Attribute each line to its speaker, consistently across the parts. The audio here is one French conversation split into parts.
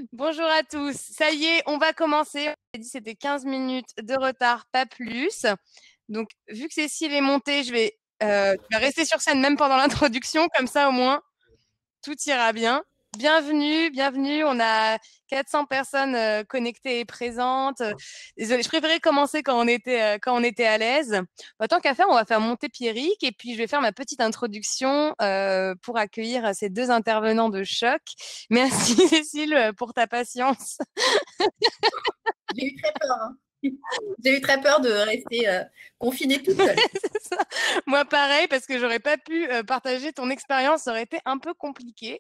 Speaker 1: Bonjour à tous. Ça y est, on va commencer. On s'est dit c'était 15 minutes de retard, pas plus. Donc, vu que Cécile est montée, tu vas rester sur scène même pendant l'introduction, comme ça au moins tout ira bien. Bienvenue, bienvenue. On a 400 personnes connectées et présentes. Désolée, je préférais commencer quand on était à l'aise. Bah, tant qu'à faire, on va faire monter Pierrick et puis je vais faire ma petite introduction pour accueillir ces deux intervenants de choc. Merci Cécile pour ta patience.
Speaker 2: J'ai eu très peur, hein. J'ai eu très peur de rester confinée toute seule.
Speaker 1: Moi, pareil, parce que j'aurais pas pu partager ton expérience, ça aurait été un peu compliqué.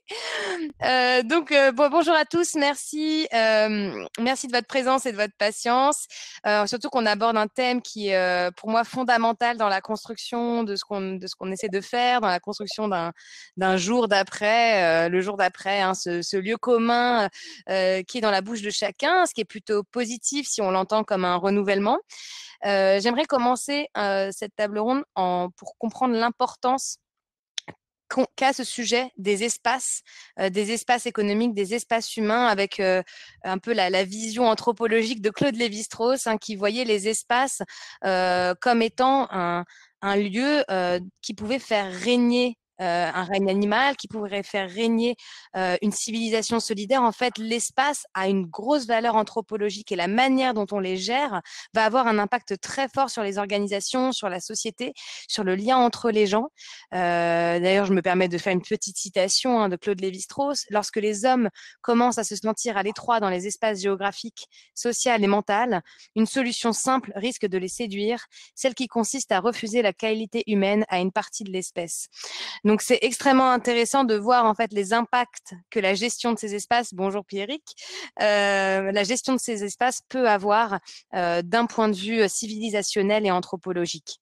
Speaker 1: Bonjour à tous, merci, merci de votre présence et de votre patience. Surtout qu'on aborde un thème qui est pour moi fondamental dans la construction de ce qu'on essaie de faire, dans la construction d'un jour d'après, le jour d'après, hein, ce lieu commun qui est dans la bouche de chacun, ce qui est plutôt positif si on l'entend comme un renouvellement. J'aimerais commencer cette table ronde pour comprendre l'importance qu'a ce sujet des espaces économiques, des espaces humains, avec un peu la vision anthropologique de Claude Lévi-Strauss, hein, qui voyait les espaces comme étant un lieu qui pouvait faire régner un règne animal, qui pourrait faire régner une civilisation solidaire. En fait, l'espace a une grosse valeur anthropologique et la manière dont on les gère va avoir un impact très fort sur les organisations, sur la société, sur le lien entre les gens. D'ailleurs, je me permets de faire une petite citation de Claude Lévi-Strauss. Lorsque les hommes commencent à se sentir à l'étroit dans les espaces géographiques, sociaux et mentaux, une solution simple risque de les séduire, celle qui consiste à refuser la qualité humaine à une partie de l'espèce. Donc, c'est extrêmement intéressant de voir en fait les impacts que la gestion de ces espaces, bonjour Pierrick, la gestion de ces espaces peut avoir d'un point de vue civilisationnel et anthropologique.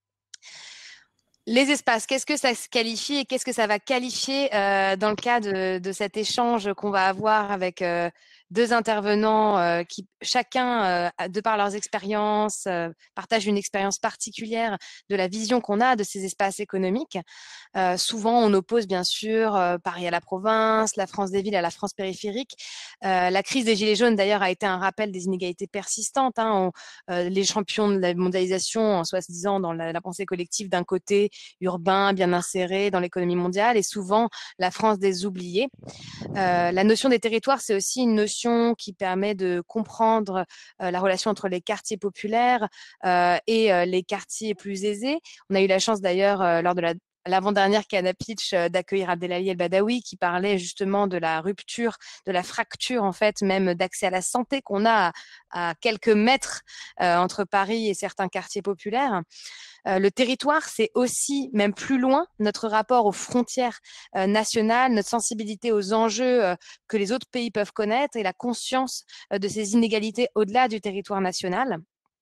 Speaker 1: Les espaces, qu'est-ce que ça se qualifie et qu'est-ce que ça va qualifier dans le cas de cet échange qu'on va avoir avec deux intervenants qui, chacun, de par leurs expériences, partagent une expérience particulière de la vision qu'on a de ces espaces économiques. Souvent, on oppose bien sûr Paris à la province, la France des villes à la France périphérique. La crise des Gilets jaunes, d'ailleurs, a été un rappel des inégalités persistantes. Hein. Les champions de la mondialisation, en soi-disant dans la pensée collective, d'un côté urbain, bien inséré dans l'économie mondiale, et souvent la France des oubliés. La notion des territoires, c'est aussi une notion qui permet de comprendre la relation entre les quartiers populaires et les quartiers plus aisés. On a eu la chance d'ailleurs lors de l'avant-dernière Cannes Pitch d'accueillir Abdelali El Badawi qui parlait justement de la rupture, de la fracture en fait même d'accès à la santé qu'on a à quelques mètres entre Paris et certains quartiers populaires. Le territoire, c'est aussi, même plus loin, notre rapport aux frontières nationales, notre sensibilité aux enjeux que les autres pays peuvent connaître et la conscience de ces inégalités au-delà du territoire national.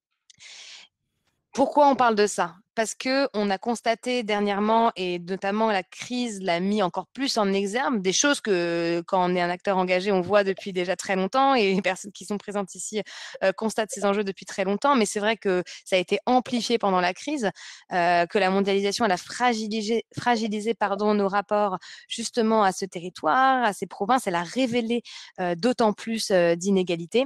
Speaker 1: Pourquoi on parle de ça? Parce qu'on a constaté dernièrement, et notamment la crise l'a mis encore plus en exergue, des choses que quand on est un acteur engagé, on voit depuis déjà très longtemps, et les personnes qui sont présentes ici constatent ces enjeux depuis très longtemps, mais c'est vrai que ça a été amplifié pendant la crise, que la mondialisation elle a fragilisé nos rapports justement à ce territoire, à ces provinces, elle a révélé d'autant plus d'inégalités.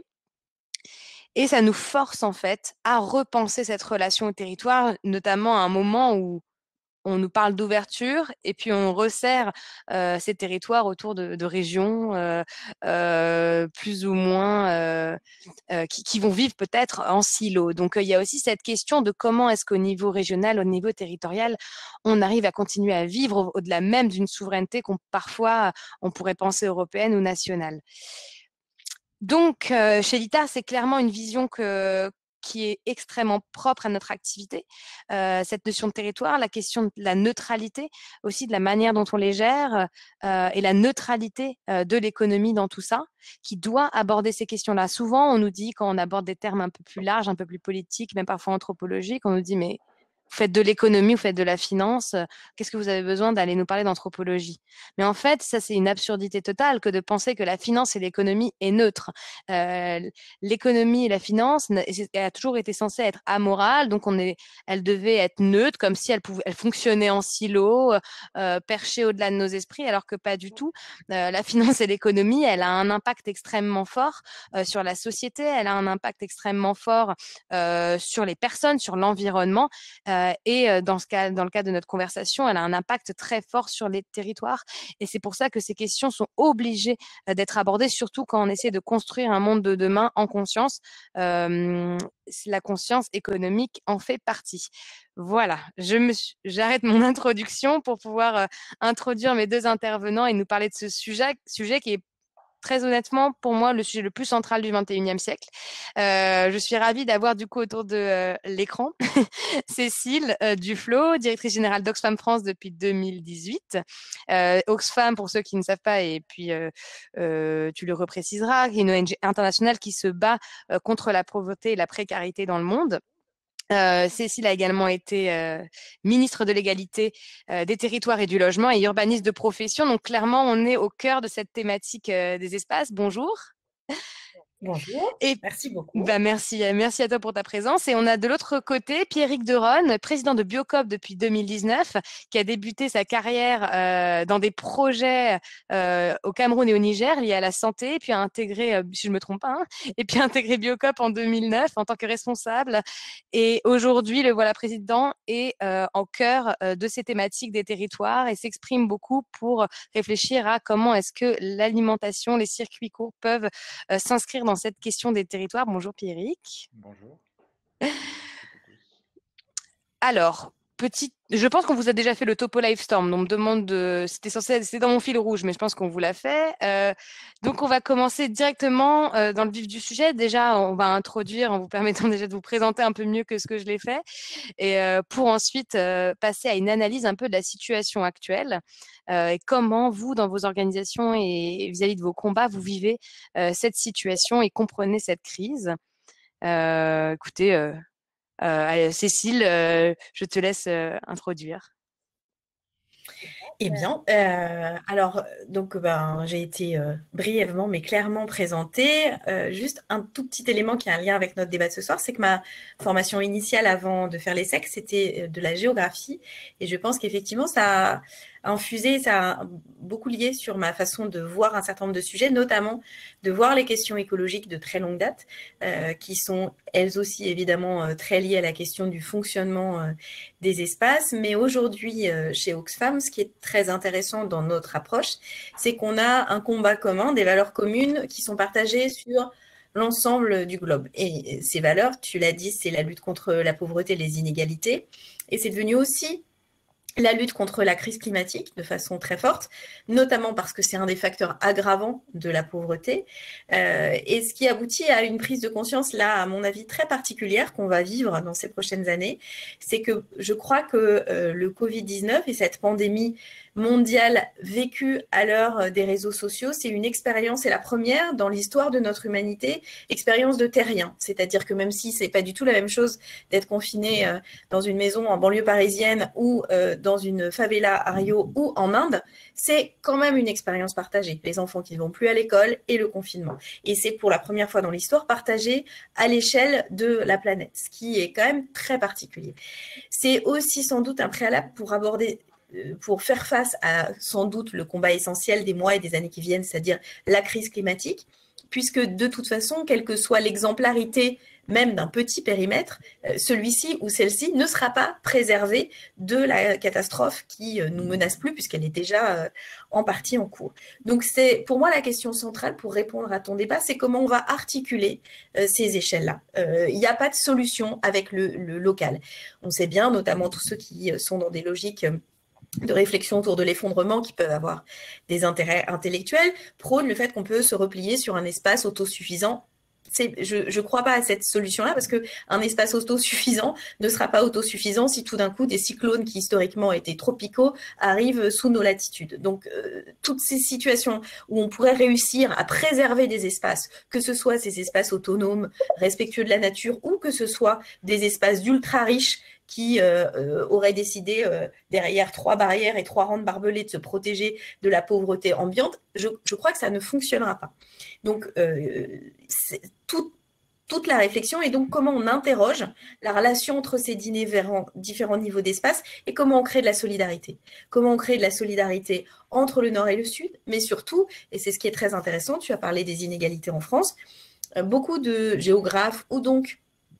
Speaker 1: Et ça nous force en fait à repenser cette relation au territoire, notamment à un moment où on nous parle d'ouverture et puis on resserre ces territoires autour de régions plus ou moins qui vont vivre peut-être en silo. Donc il y a aussi cette question de comment est-ce qu'au niveau régional, au niveau territorial, on arrive à continuer à vivre au-delà même d'une souveraineté qu'on parfois on pourrait penser européenne ou nationale. Donc, chez l'ITAR, c'est clairement une vision qui est extrêmement propre à notre activité. Cette notion de territoire, la question de la neutralité, aussi de la manière dont on les gère et la neutralité de l'économie dans tout ça, qui doit aborder ces questions-là. Souvent, on nous dit, quand on aborde des termes un peu plus larges, un peu plus politiques, même parfois anthropologiques, on nous dit, mais faites de l'économie, vous faites de la finance, qu'est-ce que vous avez besoin d'aller nous parler d'anthropologie? Mais en fait, ça, c'est une absurdité totale que de penser que la finance et l'économie est neutre. L'économie et la finance a toujours été censée être amorale, donc elle devait être neutre, comme si elle fonctionnait en silo, perchée au-delà de nos esprits, alors que pas du tout. La finance et l'économie, elle a un impact extrêmement fort sur la société, elle a un impact extrêmement fort sur les personnes, sur l'environnement, et dans le cas de notre conversation, elle a un impact très fort sur les territoires. Et c'est pour ça que ces questions sont obligées d'être abordées, surtout quand on essaie de construire un monde de demain en conscience. La conscience économique en fait partie. Voilà, j'arrête mon introduction pour pouvoir introduire mes deux intervenants et nous parler de ce sujet qui est très honnêtement, pour moi, le sujet le plus central du 21e siècle. Je suis ravie d'avoir du coup autour de l'écran Cécile Duflot, directrice générale d'Oxfam France depuis 2018. Oxfam, pour ceux qui ne savent pas, et puis tu le repréciseras, qui est une ONG internationale qui se bat contre la pauvreté et la précarité dans le monde. Cécile a également été ministre de l'égalité des territoires et du logement et urbaniste de profession. Donc clairement, on est au cœur de cette thématique des espaces. Bonjour.
Speaker 2: Bonjour,
Speaker 1: Et
Speaker 2: merci beaucoup.
Speaker 1: merci à toi pour ta présence. Et on a de l'autre côté Pierrick Deronne, président de Biocop depuis 2019, qui a débuté sa carrière dans des projets au Cameroun et au Niger liés à la santé, puis a intégré, si je me trompe pas, et puis a intégré Biocop en 2009 en tant que responsable. Et aujourd'hui, le voilà président est en cœur de ces thématiques des territoires et s'exprime beaucoup pour réfléchir à comment est-ce que l'alimentation, les circuits courts peuvent s'inscrire dans cette question des territoires. Bonjour Pierrick.
Speaker 3: Bonjour.
Speaker 1: Alors, je pense qu'on vous a déjà fait le topo Livestorm. Donc, on me demande c'était dans mon fil rouge, mais je pense qu'on vous l'a fait. Donc, on va commencer directement dans le vif du sujet. Déjà, on va introduire en vous permettant déjà de vous présenter un peu mieux que ce que je l'ai fait, et pour ensuite passer à une analyse un peu de la situation actuelle et comment vous, dans vos organisations et vis-à-vis de vos combats, vous vivez cette situation et comprenez cette crise. Écoutez. Allez, Cécile, je te laisse introduire.
Speaker 2: Eh bien, alors, donc, j'ai été brièvement, mais clairement présentée. Juste un tout petit élément qui a un lien avec notre débat de ce soir, c'est que ma formation initiale avant de faire l'ESSEC, c'était de la géographie. Et je pense qu'effectivement, ça a infusé, ça a beaucoup lié sur ma façon de voir un certain nombre de sujets, notamment de voir les questions écologiques de très longue date, qui sont elles aussi évidemment très liées à la question du fonctionnement des espaces. Mais aujourd'hui, chez Oxfam, ce qui est très intéressant dans notre approche, c'est qu'on a un combat commun, des valeurs communes qui sont partagées sur l'ensemble du globe. Et ces valeurs, tu l'as dit, c'est la lutte contre la pauvreté et les inégalités. Et c'est devenu aussi la lutte contre la crise climatique de façon très forte, notamment parce que c'est un des facteurs aggravants de la pauvreté, et ce qui aboutit à une prise de conscience, là, à mon avis, très particulière qu'on va vivre dans ces prochaines années. C'est que je crois que le Covid-19 et cette pandémie mondiale vécue à l'heure des réseaux sociaux, c'est une expérience, c'est la première dans l'histoire de notre humanité, expérience de terrien. C'est-à-dire que même si c'est pas du tout la même chose d'être confiné dans une maison en banlieue parisienne ou dans une favela à Rio ou en Inde, c'est quand même une expérience partagée. Les enfants qui ne vont plus à l'école et le confinement. Et c'est pour la première fois dans l'histoire partagé à l'échelle de la planète, ce qui est quand même très particulier. C'est aussi sans doute un préalable pour faire face à sans doute le combat essentiel des mois et des années qui viennent, c'est-à-dire la crise climatique, puisque de toute façon, quelle que soit l'exemplarité même d'un petit périmètre, celui-ci ou celle-ci ne sera pas préservé de la catastrophe qui nous menace plus, puisqu'elle est déjà en partie en cours. Donc c'est pour moi la question centrale pour répondre à ton débat, c'est comment on va articuler ces échelles-là. Il n'y a pas de solution avec le local. On sait bien, notamment tous ceux qui sont dans des logiques de réflexion autour de l'effondrement qui peuvent avoir des intérêts intellectuels, prônent le fait qu'on peut se replier sur un espace autosuffisant. Je ne crois pas à cette solution-là parce qu'un espace autosuffisant ne sera pas autosuffisant si tout d'un coup des cyclones qui historiquement étaient tropicaux arrivent sous nos latitudes. Donc toutes ces situations où on pourrait réussir à préserver des espaces, que ce soit ces espaces autonomes, respectueux de la nature, ou que ce soit des espaces d'ultra riches qui aurait décidé, derrière 3 barrières et 3 rangs barbelés, de se protéger de la pauvreté ambiante, je crois que ça ne fonctionnera pas. Donc, toute la réflexion est donc comment on interroge la relation entre ces différents niveaux d'espace et comment on crée de la solidarité. Comment on crée de la solidarité entre le Nord et le Sud, mais surtout, et c'est ce qui est très intéressant, tu as parlé des inégalités en France, beaucoup de géographes ou donc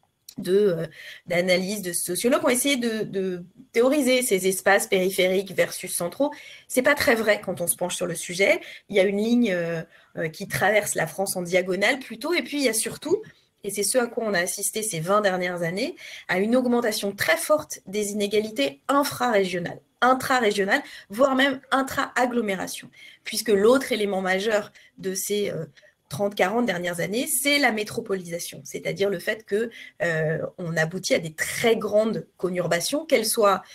Speaker 2: d'analyse, de sociologues ont essayé de théoriser ces espaces périphériques versus centraux. C'est pas très vrai quand on se penche sur le sujet. Il y a une ligne qui traverse la France en diagonale plutôt, et puis il y a surtout, et c'est ce à quoi on a assisté ces 20 dernières années, à une augmentation très forte des inégalités infrarégionales, intra-régionales, voire même intra-agglomération, puisque l'autre élément majeur de ces 30-40 dernières années, c'est la métropolisation, c'est-à-dire le fait que on aboutit à des très grandes conurbations, qu'elles soient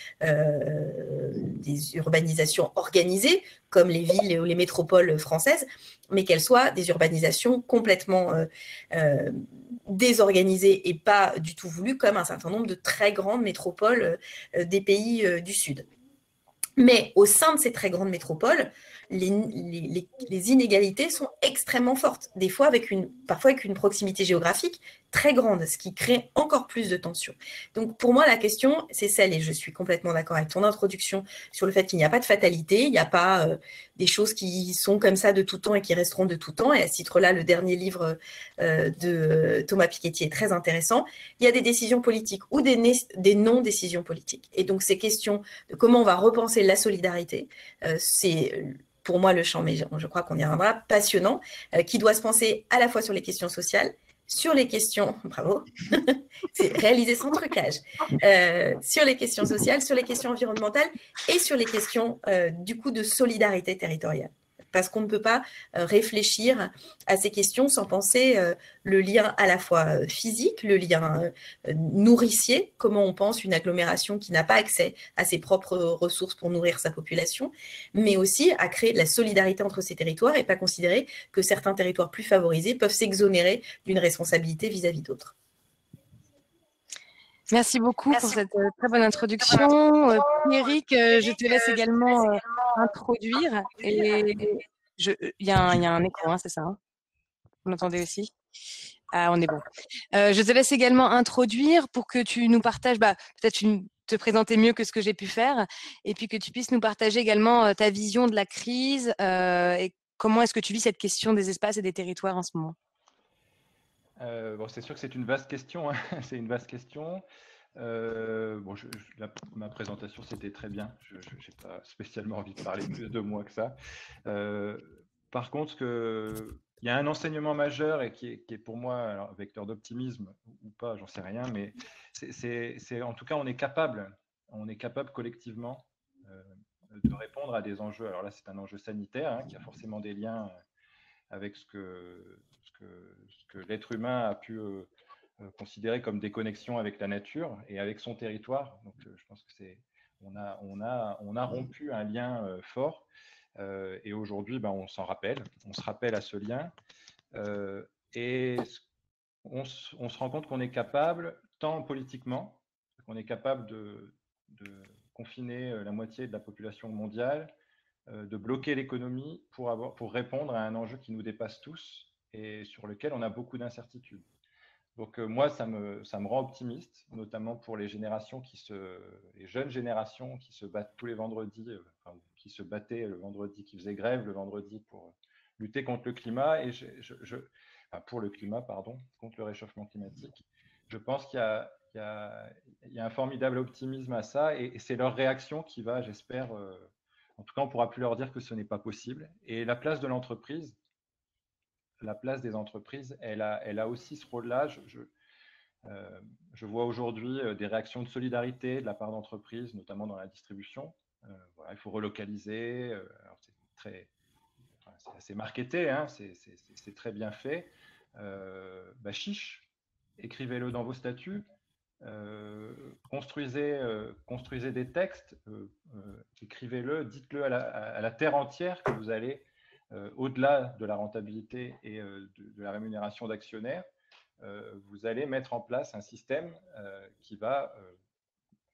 Speaker 2: des urbanisations organisées, comme les villes ou les métropoles françaises, mais qu'elles soient des urbanisations complètement désorganisées et pas du tout voulues, comme un certain nombre de très grandes métropoles des pays du Sud. Mais au sein de ces très grandes métropoles, les inégalités sont extrêmement fortes, des fois parfois avec une proximité géographique très grande, ce qui crée encore plus de tensions. Donc pour moi, la question, c'est celle, et je suis complètement d'accord avec ton introduction sur le fait qu'il n'y a pas de fatalité, il n'y a pas des choses qui sont comme ça de tout temps et qui resteront de tout temps. Et à ce titre-là, le dernier livre de Thomas Piketty est très intéressant. Il y a des décisions politiques ou des non-décisions politiques. Et donc ces questions de comment on va repenser la solidarité, c'est pour moi le champ, mais je crois qu'on y reviendra, passionnant, qui doit se penser à la fois sur les questions sociales, sur les questions, bravo, c'est réalisé sans trucage, sur les questions sociales, sur les questions environnementales et sur les questions du coup de solidarité territoriale. Parce qu'on ne peut pas réfléchir à ces questions sans penser le lien à la fois physique, le lien nourricier, comment on pense une agglomération qui n'a pas accès à ses propres ressources pour nourrir sa population, mais aussi à créer de la solidarité entre ces territoires et pas considérer que certains territoires plus favorisés peuvent s'exonérer d'une responsabilité vis-à-vis d'autres.
Speaker 1: Merci beaucoup pour cette très bonne introduction. Eric, je te laisse également introduire. Et il y a un écho, hein, c'est ça, hein? Vous l'entendez aussi? Ah, on est bon. Je te laisse également introduire pour que tu nous partages, peut-être te présenter mieux que ce que j'ai pu faire, et puis que tu puisses nous partager également ta vision de la crise et comment est-ce que tu vis cette question des espaces et des territoires en ce moment.
Speaker 3: Bon, c'est sûr que c'est une vaste question, hein. C'est une vaste question. Bon, ma présentation, c'était très bien. Je n'ai pas spécialement envie de parler plus de moi que ça. Par contre, il y a un enseignement majeur et qui est pour moi alors, vecteur d'optimisme ou pas, j'en sais rien, mais c'est en tout cas, on est capable collectivement de répondre à des enjeux. Alors là, c'est un enjeu sanitaire qui a forcément des liens avec ce que l'être humain a pu considérer comme des connexions avec la nature et avec son territoire. Donc, je pense que on a rompu un lien fort. Et aujourd'hui, on s'en rappelle, on se rappelle à ce lien. Et on se rend compte qu'on est capable, tant politiquement, qu'on est capable de confiner la moitié de la population mondiale, de bloquer l'économie pour répondre à un enjeu qui nous dépasse tous et sur lequel on a beaucoup d'incertitudes. Donc moi, ça me rend optimiste, notamment pour les jeunes générations qui se battent tous les vendredis, qui se battaient le vendredi, qui faisaient grève le vendredi pour lutter contre le climat pour le climat, pardon, contre le réchauffement climatique. Je pense qu'il y a un formidable optimisme à ça, et c'est leur réaction qui va, j'espère, en tout cas, on ne pourra plus leur dire que ce n'est pas possible. Et la place de l'entreprise, la place des entreprises, elle a aussi ce rôle-là. Je vois aujourd'hui des réactions de solidarité de la part d'entreprises, notamment dans la distribution. Voilà, il faut relocaliser. C'est assez marketé, c'est très bien fait. Chiche, écrivez-le dans vos statuts. Construisez des textes, écrivez-le, dites-le à la terre entière que vous allez, au-delà de la rentabilité et de la rémunération d'actionnaires, vous allez mettre en place un système qui va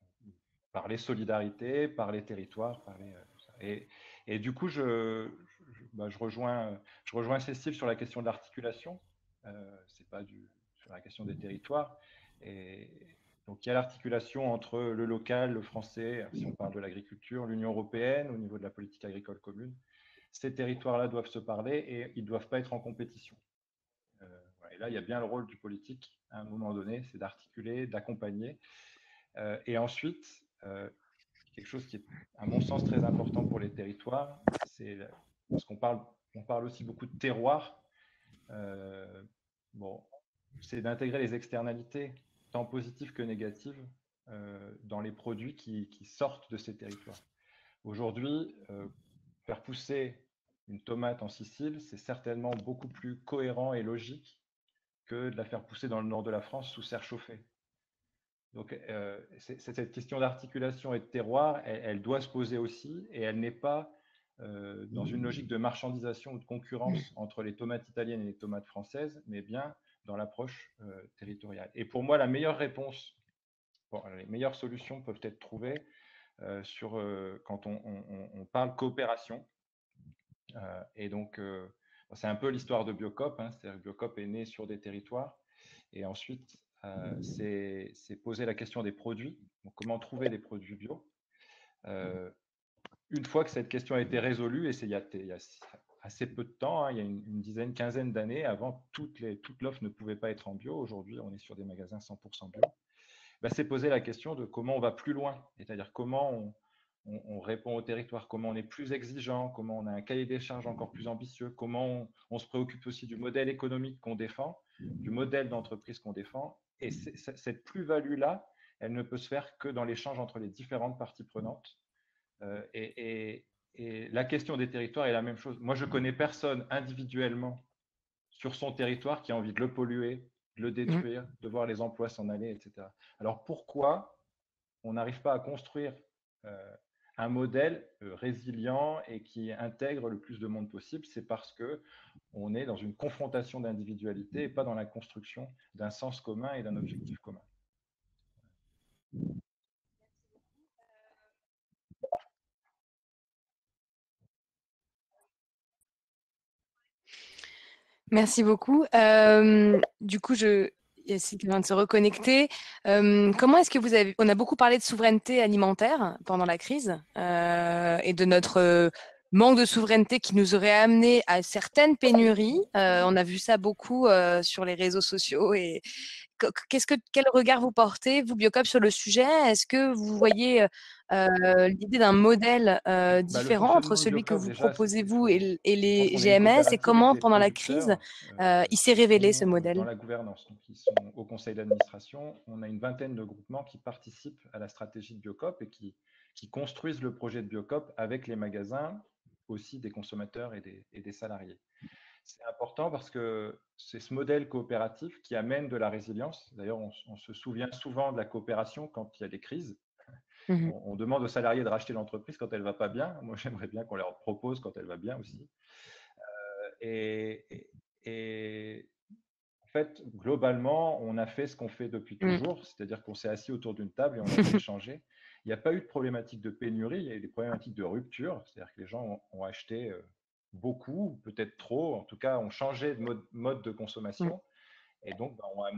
Speaker 3: parler solidarité, parler territoire, parler tout ça. Et du coup, je rejoins Cécile sur la question de l'articulation. C'est pas sur la question des territoires. Et donc, il y a l'articulation entre le local, le français, si on parle de l'agriculture, l'Union européenne, au niveau de la politique agricole commune. Ces territoires-là doivent se parler et ils ne doivent pas être en compétition. Et là, il y a bien le rôle du politique, à un moment donné, c'est d'articuler, d'accompagner. Et ensuite, quelque chose qui est, à mon sens, très important pour les territoires, c'est parce on parle aussi beaucoup de terroir. Bon, c'est d'intégrer les externalités, tant positives que négatives, dans les produits qui sortent de ces territoires. Aujourd'hui, faire pousser une tomate en Sicile, c'est certainement beaucoup plus cohérent et logique que de la faire pousser dans le nord de la France sous serre chauffée. Donc, cette question d'articulation et de terroir, elle doit se poser aussi, et elle n'est pas dans une logique de marchandisation ou de concurrence entre les tomates italiennes et les tomates françaises, mais bien dans l'approche territoriale. Et pour moi, la meilleure réponse, les meilleures solutions peuvent être trouvées quand on parle coopération. Et donc, c'est un peu l'histoire de Biocop. C'est-à-dire que Biocop est né sur des territoires. Et ensuite, c'est poser la question des produits. Donc, comment trouver des produits bio. Une fois que cette question a été résolue, et c'est il y a assez peu de temps, il y a une dizaine, quinzaine d'années, avant, toute l'offre ne pouvait pas être en bio. Aujourd'hui, on est sur des magasins 100% bio. C'est poser la question de comment on va plus loin, c'est-à-dire comment on répond au territoire, comment on est plus exigeant, comment on a un cahier des charges encore plus ambitieux, comment on se préoccupe aussi du modèle économique qu'on défend, du modèle d'entreprise qu'on défend. Et cette plus-value-là, elle ne peut se faire que dans l'échange entre les différentes parties prenantes. Et la question des territoires est la même chose. Moi, je connais personne individuellement sur son territoire qui a envie de le polluer, de le détruire, de voir les emplois s'en aller, etc. Alors pourquoi on n'arrive pas à construire un modèle résilient et qui intègre le plus de monde possible? C'est parce que on est dans une confrontation d'individualité et pas dans la construction d'un sens commun et d'un objectif commun.
Speaker 1: Merci beaucoup. Du coup, Yacine vient de se reconnecter. Comment est-ce que on a beaucoup parlé de souveraineté alimentaire pendant la crise et de notre manque de souveraineté qui nous aurait amené à certaines pénuries. On a vu ça beaucoup sur les réseaux sociaux. Et quel regard vous portez, vous, Biocop, sur le sujet? Est-ce que vous voyez l'idée d'un modèle différent entre celui que vous proposez, vous, et les GMS? Et comment, pendant la crise, il s'est révélé, ce modèle?
Speaker 3: Dans la gouvernance, donc ils sont au conseil d'administration. On a une vingtaine de groupements qui participent à la stratégie de Biocop et qui construisent le projet de Biocop avec les magasins, aussi des consommateurs et des salariés. C'est important parce que c'est ce modèle coopératif qui amène de la résilience. D'ailleurs, on se souvient souvent de la coopération quand il y a des crises. On demande aux salariés de racheter l'entreprise quand elle ne va pas bien. Moi, j'aimerais bien qu'on leur propose quand elle va bien aussi. Et en fait, globalement, on a fait ce qu'on fait depuis toujours, c'est-à-dire qu'on s'est assis autour d'une table et on a échangé. Il n'y a pas eu de problématique de pénurie, il y a eu des problématiques de rupture, c'est-à-dire que les gens ont acheté beaucoup, peut-être trop, en tout cas, ont changé de mode de consommation et donc on a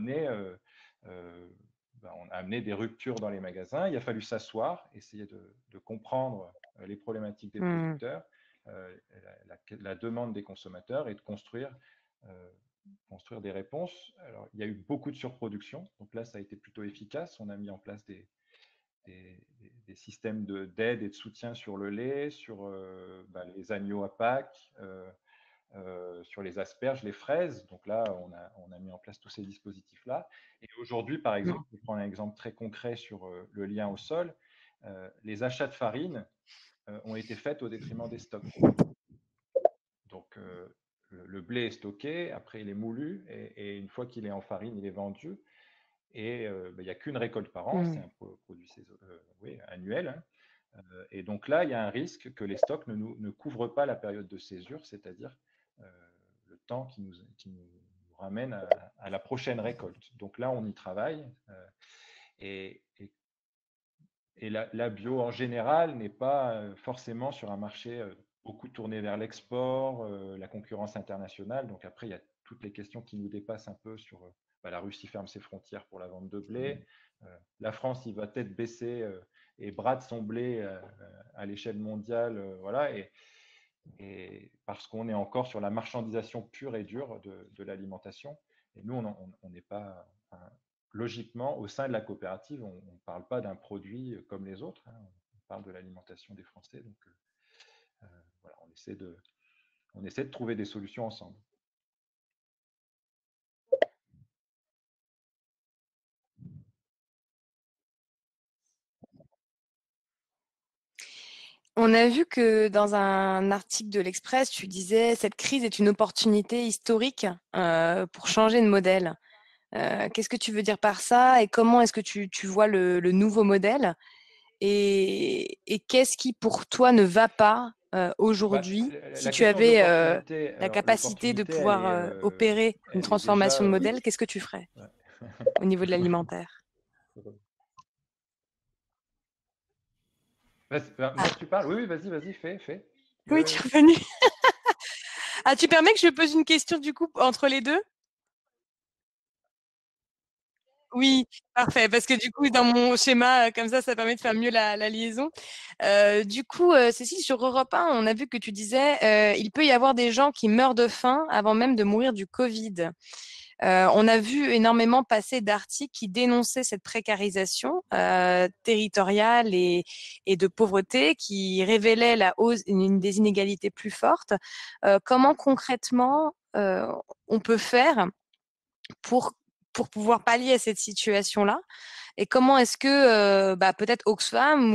Speaker 3: amené des ruptures dans les magasins. Il a fallu s'asseoir, essayer de comprendre les problématiques des producteurs, la demande des consommateurs et de construire des réponses. Alors, il y a eu beaucoup de surproduction, donc là, ça a été plutôt efficace. On a mis en place des systèmes d'aide et de soutien sur le lait, sur les agneaux à Pâques, sur les asperges, les fraises. Donc là, on a mis en place tous ces dispositifs-là. Et aujourd'hui, par exemple, je prends un exemple très concret sur le lien au sol. Les achats de farine ont été faits au détriment des stocks. Donc, le blé est stocké, après il est moulu, et une fois qu'il est en farine, il est vendu. Et il n'y a qu'une récolte par an, c'est un produit annuel. Et donc là, il y a un risque que les stocks ne couvrent pas la période de césure, c'est-à-dire le temps qui nous ramène à la prochaine récolte. Donc là, on y travaille. Et Et la bio en général n'est pas forcément sur un marché beaucoup tourné vers l'export, la concurrence internationale. Donc après, il y a toutes les questions qui nous dépassent un peu sur la Russie ferme ses frontières pour la vente de blé. La France, il va peut-être baisser et brade son blé à l'échelle mondiale. Voilà. Et parce qu'on est encore sur la marchandisation pure et dure de l'alimentation. Et nous, on n'est pas, enfin, logiquement, au sein de la coopérative, on ne parle pas d'un produit comme les autres, hein. On parle de l'alimentation des Français. Donc, voilà, on essaie de trouver des solutions ensemble.
Speaker 1: On a vu que dans un article de l'Express, tu disais cette crise est une opportunité historique pour changer de modèle. Qu'est-ce que tu veux dire par ça et comment est-ce que tu vois le nouveau modèle et qu'est-ce qui pour toi ne va pas aujourd'hui si
Speaker 3: La
Speaker 1: tu
Speaker 3: question de
Speaker 1: avais
Speaker 3: l'opportunité,
Speaker 1: la
Speaker 3: alors
Speaker 1: capacité de
Speaker 3: l'opportunité, elle
Speaker 1: pouvoir opérer une
Speaker 3: elle est
Speaker 1: transformation de
Speaker 3: déjà.
Speaker 1: modèle, qu'est-ce que tu ferais
Speaker 3: Ouais.
Speaker 1: au niveau de l'alimentaire?
Speaker 3: Moi, tu parles? Oui, oui, vas-y, fais.
Speaker 1: Oui,
Speaker 3: Ouais,
Speaker 1: tu es
Speaker 3: ouais.
Speaker 1: revenu. Ah, tu permets que je pose une question du coup entre les deux? Oui, parfait, parce que du coup, dans mon schéma, comme ça permet de faire mieux la liaison. Du coup, Cécile, sur Europe 1, on a vu que tu disais, il peut y avoir des gens qui meurent de faim avant même de mourir du Covid. On a vu énormément passer d'articles qui dénonçaient cette précarisation territoriale et de pauvreté, qui révélaient la hausse des inégalités plus fortes. Comment concrètement on peut faire pour, pour pouvoir pallier à cette situation-là? Et comment est-ce que peut-être Oxfam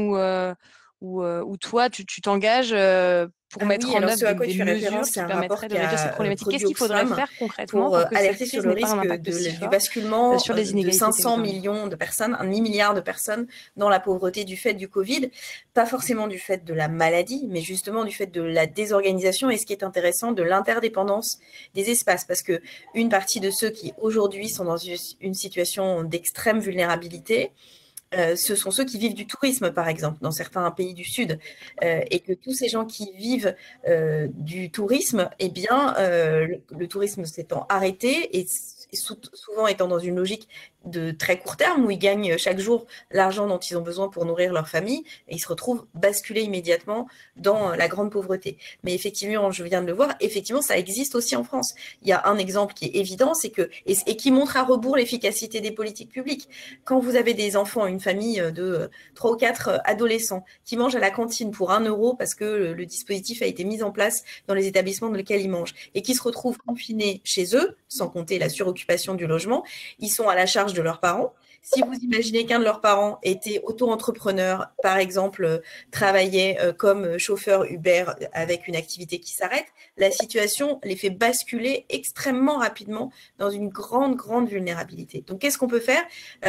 Speaker 1: ou toi, tu t'engages pour
Speaker 2: Ah
Speaker 1: mettre
Speaker 2: oui,
Speaker 1: en
Speaker 2: alors
Speaker 1: œuvre
Speaker 2: ce à quoi
Speaker 1: des
Speaker 2: tu fais
Speaker 1: mesures
Speaker 2: référence, c'est
Speaker 1: qui
Speaker 2: un rapport
Speaker 1: permettraient de réduire cette
Speaker 2: qu'a
Speaker 1: problématique?
Speaker 2: produit
Speaker 1: Qu'est-ce qu'il faudrait
Speaker 2: Oxfam
Speaker 1: faire concrètement
Speaker 2: pour
Speaker 1: pour que cette
Speaker 2: alerter sur
Speaker 1: crise
Speaker 2: le
Speaker 1: n'ait pas un
Speaker 2: risque
Speaker 1: impact si
Speaker 2: du
Speaker 1: fort
Speaker 2: basculement
Speaker 1: sur les
Speaker 2: de
Speaker 1: inégalités
Speaker 2: 500
Speaker 1: territoriales?
Speaker 2: millions de personnes, un demi-milliard de personnes dans la pauvreté du fait du Covid, pas forcément du fait de la maladie, mais justement du fait de la désorganisation et ce qui est intéressant, de l'interdépendance des espaces. Parce que une partie de ceux qui aujourd'hui sont dans une situation d'extrême vulnérabilité, ce sont ceux qui vivent du tourisme, par exemple, dans certains pays du Sud, et que tous ces gens qui vivent du tourisme, eh bien, le tourisme s'étant arrêté et souvent étant dans une logique de très court terme où ils gagnent chaque jour l'argent dont ils ont besoin pour nourrir leur famille et ils se retrouvent basculés immédiatement dans la grande pauvreté. Mais effectivement, je viens de le voir, effectivement, ça existe aussi en France. Il y a un exemple qui est évident, c'est que et qui montre à rebours l'efficacité des politiques publiques. Quand vous avez des enfants, une famille de 3 ou 4 adolescents qui mangent à la cantine pour 1 € parce que le dispositif a été mis en place dans les établissements dans lesquels ils mangent et qui se retrouvent confinés chez eux, sans compter la suroccupation du logement, ils sont à la charge de leurs parents. Si vous imaginez qu'un de leurs parents était auto-entrepreneur, par exemple, travaillait comme chauffeur Uber avec une activité qui s'arrête, la situation les fait basculer extrêmement rapidement dans une grande, grande vulnérabilité. Donc, qu'est-ce qu'on peut faire?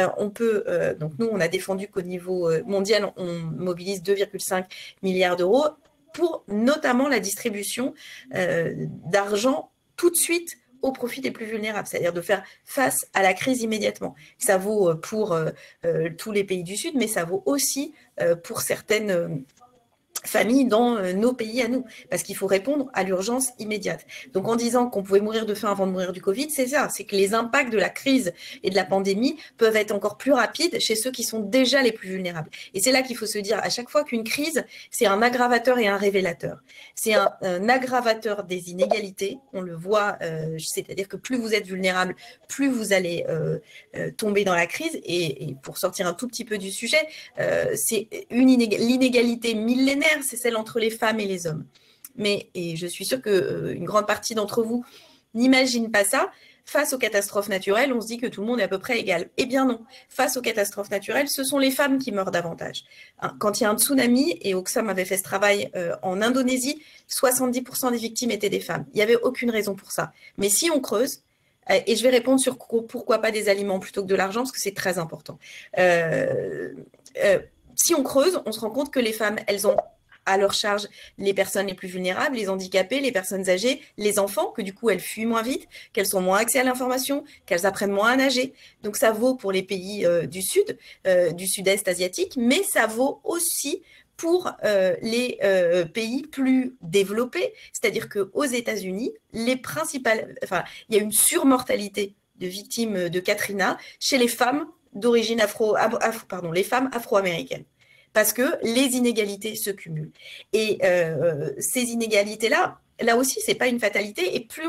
Speaker 2: Donc nous, on a défendu qu'au niveau mondial, on mobilise 2,5 milliards d'euros pour notamment la distribution d'argent tout de suite au profit des plus vulnérables, c'est-à-dire de faire face à la crise immédiatement. Ça vaut pour tous les pays du Sud, mais ça vaut aussi pour certaines familles dans nos pays à nous, parce qu'il faut répondre à l'urgence immédiate. Donc en disant qu'on pouvait mourir de faim avant de mourir du Covid, c'est ça, c'est que les impacts de la crise et de la pandémie peuvent être encore plus rapides chez ceux qui sont déjà les plus vulnérables. Et c'est là qu'il faut se dire à chaque fois qu'une crise, c'est un aggravateur et un révélateur. C'est un aggravateur des inégalités, on le voit, c'est-à-dire que plus vous êtes vulnérable, plus vous allez tomber dans la crise. Et pour sortir un tout petit peu du sujet, c'est l'inégalité millénaire, c'est celle entre les femmes et les hommes. Et je suis sûre qu'une grande partie d'entre vous n'imagine pas ça. Face aux catastrophes naturelles, on se dit que tout le monde est à peu près égal. Eh bien non. Face aux catastrophes naturelles, ce sont les femmes qui meurent davantage. Quand il y a un tsunami, et Oxfam avait fait ce travail en Indonésie, 70% des victimes étaient des femmes. Il n'y avait aucune raison pour ça. Mais si on creuse, et je vais répondre sur pourquoi pas des aliments plutôt que de l'argent, parce que c'est très important. Si on creuse, on se rend compte que les femmes, elles ont à leur charge les personnes les plus vulnérables, les handicapés, les personnes âgées, les enfants, que du coup elles fuient moins vite, qu'elles ont moins accès à l'information, qu'elles apprennent moins à nager. Donc ça vaut pour les pays du sud, du sud-est asiatique, mais ça vaut aussi pour les pays plus développés, c'est-à-dire qu'aux États-Unis, il y a une surmortalité de victimes de Katrina chez les femmes d'origine les femmes afro-américaines. Parce que les inégalités se cumulent. Et ces inégalités-là, là aussi, c'est pas une fatalité. Et plus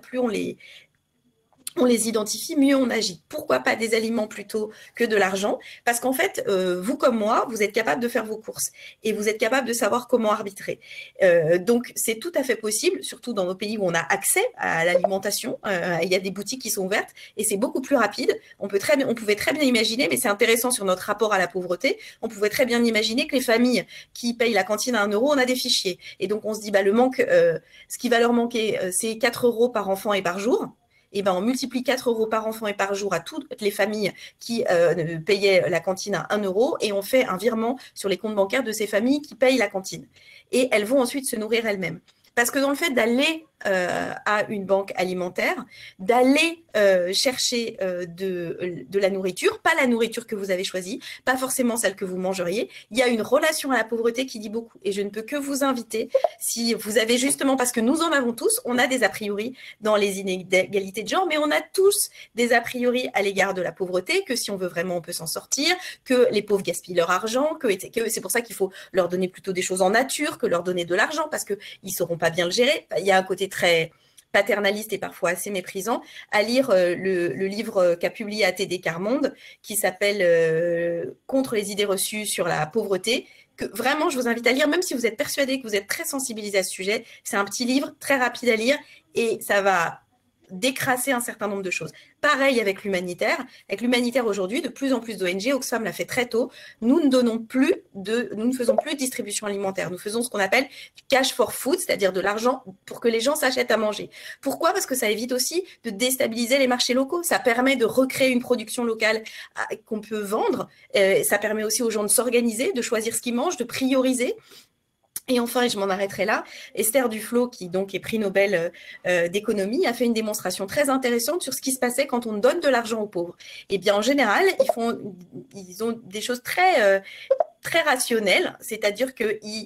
Speaker 2: on les identifie, mieux on agit. Pourquoi pas des aliments plutôt que de l'argent? Parce qu'en fait, vous comme moi, vous êtes capable de faire vos courses et vous êtes capable de savoir comment arbitrer. Donc, c'est tout à fait possible, surtout dans nos pays où on a accès à l'alimentation. Il y a des boutiques qui sont ouvertes et c'est beaucoup plus rapide. On pouvait très bien imaginer, mais c'est intéressant sur notre rapport à la pauvreté, on pouvait très bien imaginer que les familles qui payent la cantine à 1 euro, on a des fichiers. Et donc, on se dit, le manque, ce qui va leur manquer, c'est 4 euros par enfant et par jour. Et ben, on multiplie 4 euros par enfant et par jour à toutes les familles qui payaient la cantine à 1 euro et on fait un virement sur les comptes bancaires de ces familles qui payent la cantine. Et elles vont ensuite se nourrir elles-mêmes. Parce que dans le fait d'aller à une banque alimentaire, d'aller chercher de la nourriture, pas la nourriture que vous avez choisie, pas forcément celle que vous mangeriez, il y a une relation à la pauvreté qui dit beaucoup. Et je ne peux que vous inviter, si vous avez justement, parce que nous en avons tous, on a des a priori dans les inégalités de genre, mais on a tous des a priori à l'égard de la pauvreté, que si on veut vraiment, on peut s'en sortir, que les pauvres gaspillent leur argent, que c'est pour ça qu'il faut leur donner plutôt des choses en nature que leur donner de l'argent, parce qu'ils ne sauront pas bien le gérer. Il y a un côté très paternaliste et parfois assez méprisant, à lire le livre qu'a publié ATD Carmonde, qui s'appelle Contre les idées reçues sur la pauvreté, que vraiment je vous invite à lire, même si vous êtes persuadé que vous êtes très sensibilisé à ce sujet. C'est un petit livre très rapide à lire et ça va décrasser un certain nombre de choses. Pareil avec l'humanitaire. Avec l'humanitaire aujourd'hui, de plus en plus d'ONG, Oxfam l'a fait très tôt, nous ne faisons plus de distribution alimentaire. Nous faisons ce qu'on appelle cash for food, c'est-à-dire de l'argent pour que les gens s'achètent à manger. Pourquoi? Parce que ça évite aussi de déstabiliser les marchés locaux. Ça permet de recréer une production locale qu'on peut vendre. Ça permet aussi aux gens de s'organiser, de choisir ce qu'ils mangent, de prioriser. Et enfin, et je m'en arrêterai là, Esther Duflo, qui donc est prix Nobel d'économie, a fait une démonstration très intéressante sur ce qui se passait quand on donne de l'argent aux pauvres. Et bien, en général, ils ont des choses très rationnelles, c'est-à-dire qu'ils,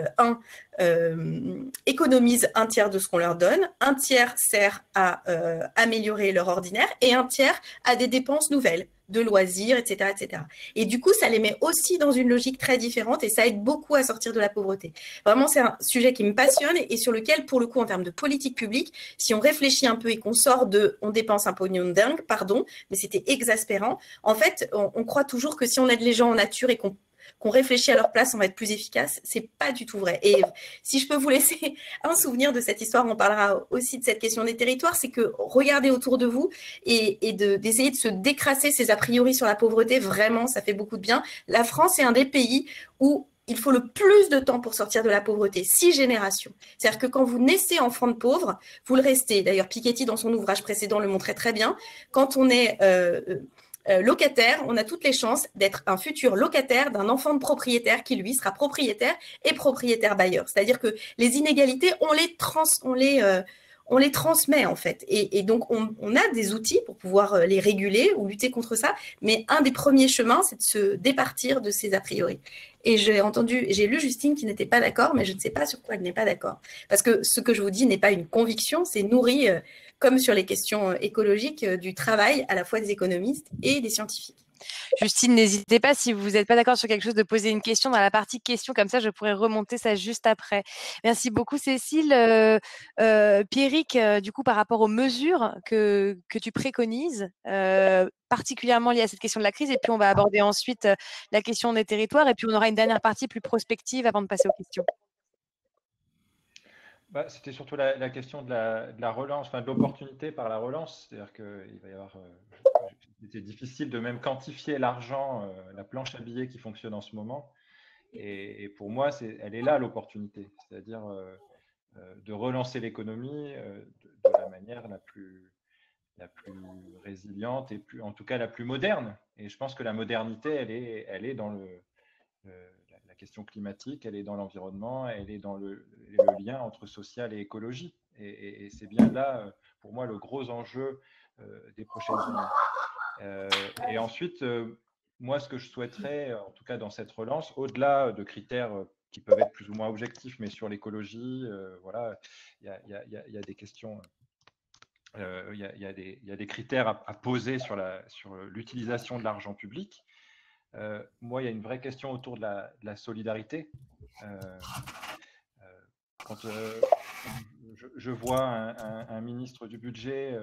Speaker 2: économisent un tiers de ce qu'on leur donne, un tiers sert à améliorer leur ordinaire et un tiers à des dépenses nouvelles, de loisirs, etc., etc. Et du coup, ça les met aussi dans une logique très différente et ça aide beaucoup à sortir de la pauvreté. Vraiment, c'est un sujet qui me passionne et sur lequel, pour le coup, en termes de politique publique, si on réfléchit un peu et qu'on sort de « on dépense un pognon de dingue », pardon, mais c'était exaspérant. En fait, on croit toujours que si on aide les gens en nature et qu'on réfléchit à leur place, on va être plus efficace. C'est pas du tout vrai. Et si je peux vous laisser un souvenir de cette histoire, on parlera aussi de cette question des territoires, c'est que regardez autour de vous et d'essayer de se décrasser ces a priori sur la pauvreté, vraiment, ça fait beaucoup de bien. La France est un des pays où il faut le plus de temps pour sortir de la pauvreté, 6 générations. C'est-à-dire que quand vous naissez enfant de pauvre, vous le restez. D'ailleurs, Piketty, dans son ouvrage précédent, le montrait très bien. Quand on est locataire, on a toutes les chances d'être un futur locataire d'un enfant de propriétaire qui, lui, sera propriétaire et propriétaire bailleur. C'est-à-dire que les inégalités, on les transmet en fait. Et donc, on a des outils pour pouvoir les réguler ou lutter contre ça. Mais un des premiers chemins, c'est de se départir de ces a priori. Et j'ai lu Justine qui n'était pas d'accord, mais je ne sais pas sur quoi elle n'est pas d'accord. Parce que ce que je vous dis n'est pas une conviction, c'est nourri, comme sur les questions écologiques, du travail à la fois des économistes et des scientifiques.
Speaker 1: Justine, n'hésitez pas, si vous n'êtes pas d'accord sur quelque chose, de poser une question dans la partie questions, comme ça je pourrais remonter ça juste après. Merci beaucoup Cécile. Pierrick, du coup par rapport aux mesures que tu préconises, particulièrement liées à cette question de la crise, et puis on va aborder ensuite la question des territoires, et puis on aura une dernière partie plus prospective avant de passer aux questions.
Speaker 3: C'était surtout la question de la relance, enfin de l'opportunité par la relance. C'est-à-dire qu'il va y avoir. C'est difficile de même quantifier l'argent, la planche à billets qui fonctionne en ce moment. Et pour moi, elle est là l'opportunité. C'est-à-dire de relancer l'économie de la manière la plus résiliente et en tout cas la plus moderne. Et je pense que la modernité, elle est dans la question climatique, elle est dans l'environnement, elle est dans le lien entre social et écologie. Et c'est bien là, pour moi, le gros enjeu des prochaines années. Et ensuite, moi, ce que je souhaiterais, en tout cas dans cette relance, au-delà de critères qui peuvent être plus ou moins objectifs, mais sur l'écologie, voilà, il y a des questions. Il y a des critères à poser sur l'utilisation de l'argent public. Moi, il y a une vraie question autour de la solidarité. Quand je vois un ministre du budget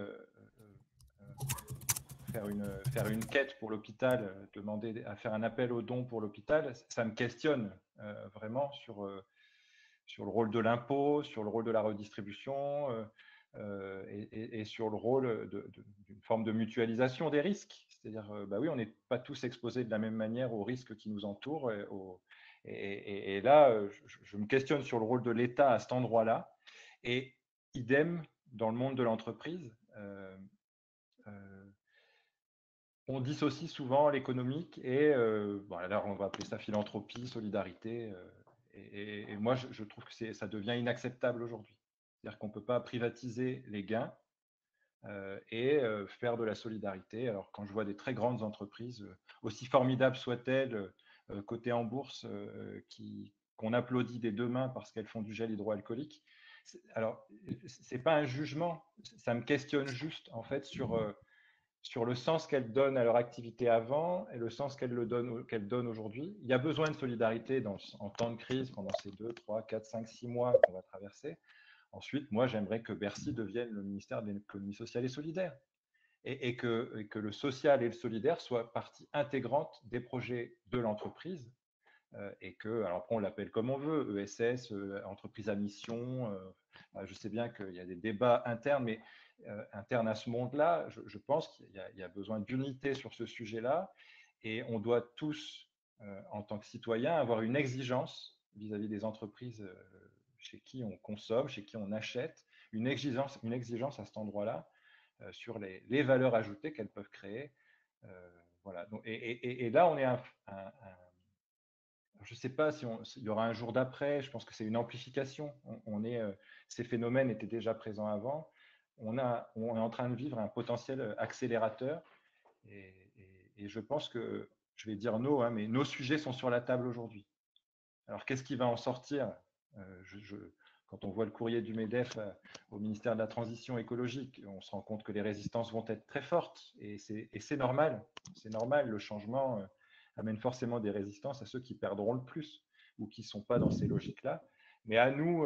Speaker 3: faire une quête pour l'hôpital, demander à faire un appel aux dons pour l'hôpital, ça me questionne vraiment sur le rôle de l'impôt, sur le rôle de la redistribution et sur le rôle d'une forme de mutualisation des risques. C'est-à-dire, bah oui, on n'est pas tous exposés de la même manière aux risques qui nous entourent. Et là, je me questionne sur le rôle de l'État à cet endroit-là. Et idem dans le monde de l'entreprise. On dissocie souvent l'économique et alors on va appeler ça philanthropie, solidarité. Et moi, je trouve que ça devient inacceptable aujourd'hui. C'est-à-dire qu'on ne peut pas privatiser les gains et faire de la solidarité. Alors quand je vois des très grandes entreprises, aussi formidables soient-elles, cotées en bourse, qu'on applaudit des deux mains parce qu'elles font du gel hydroalcoolique. Alors, ce n'est pas un jugement, ça me questionne juste en fait sur le sens qu'elles donnent à leur activité avant et le sens qu'elles donnent aujourd'hui. Il y a besoin de solidarité en temps de crise, pendant ces 2, 3, 4, 5, 6 mois qu'on va traverser. Ensuite, moi, j'aimerais que Bercy devienne le ministère de l'économie sociale et solidaire et que le social et le solidaire soient partie intégrante des projets de l'entreprise et que, alors après on l'appelle comme on veut, ESS, entreprise à mission, je sais bien qu'il y a des débats internes, mais internes à ce monde-là, je pense qu'il y a besoin d'unité sur ce sujet-là et on doit tous, en tant que citoyens, avoir une exigence vis-à-vis des entreprises chez qui on consomme, chez qui on achète, une exigence à cet endroit-là sur les valeurs ajoutées qu'elles peuvent créer. Voilà. Donc, et là, on est je ne sais pas s'il y aura un jour d'après, je pense que c'est une amplification. Ces phénomènes étaient déjà présents avant. On est en train de vivre un potentiel accélérateur et je pense que, je vais dire mais nos sujets sont sur la table aujourd'hui. Alors, qu'est-ce qui va en sortir quand on voit le courrier du MEDEF au ministère de la Transition écologique, on se rend compte que les résistances vont être très fortes et c'est normal. C'est normal, le changement amène forcément des résistances à ceux qui perdront le plus ou qui ne sont pas dans ces logiques-là. Mais à nous,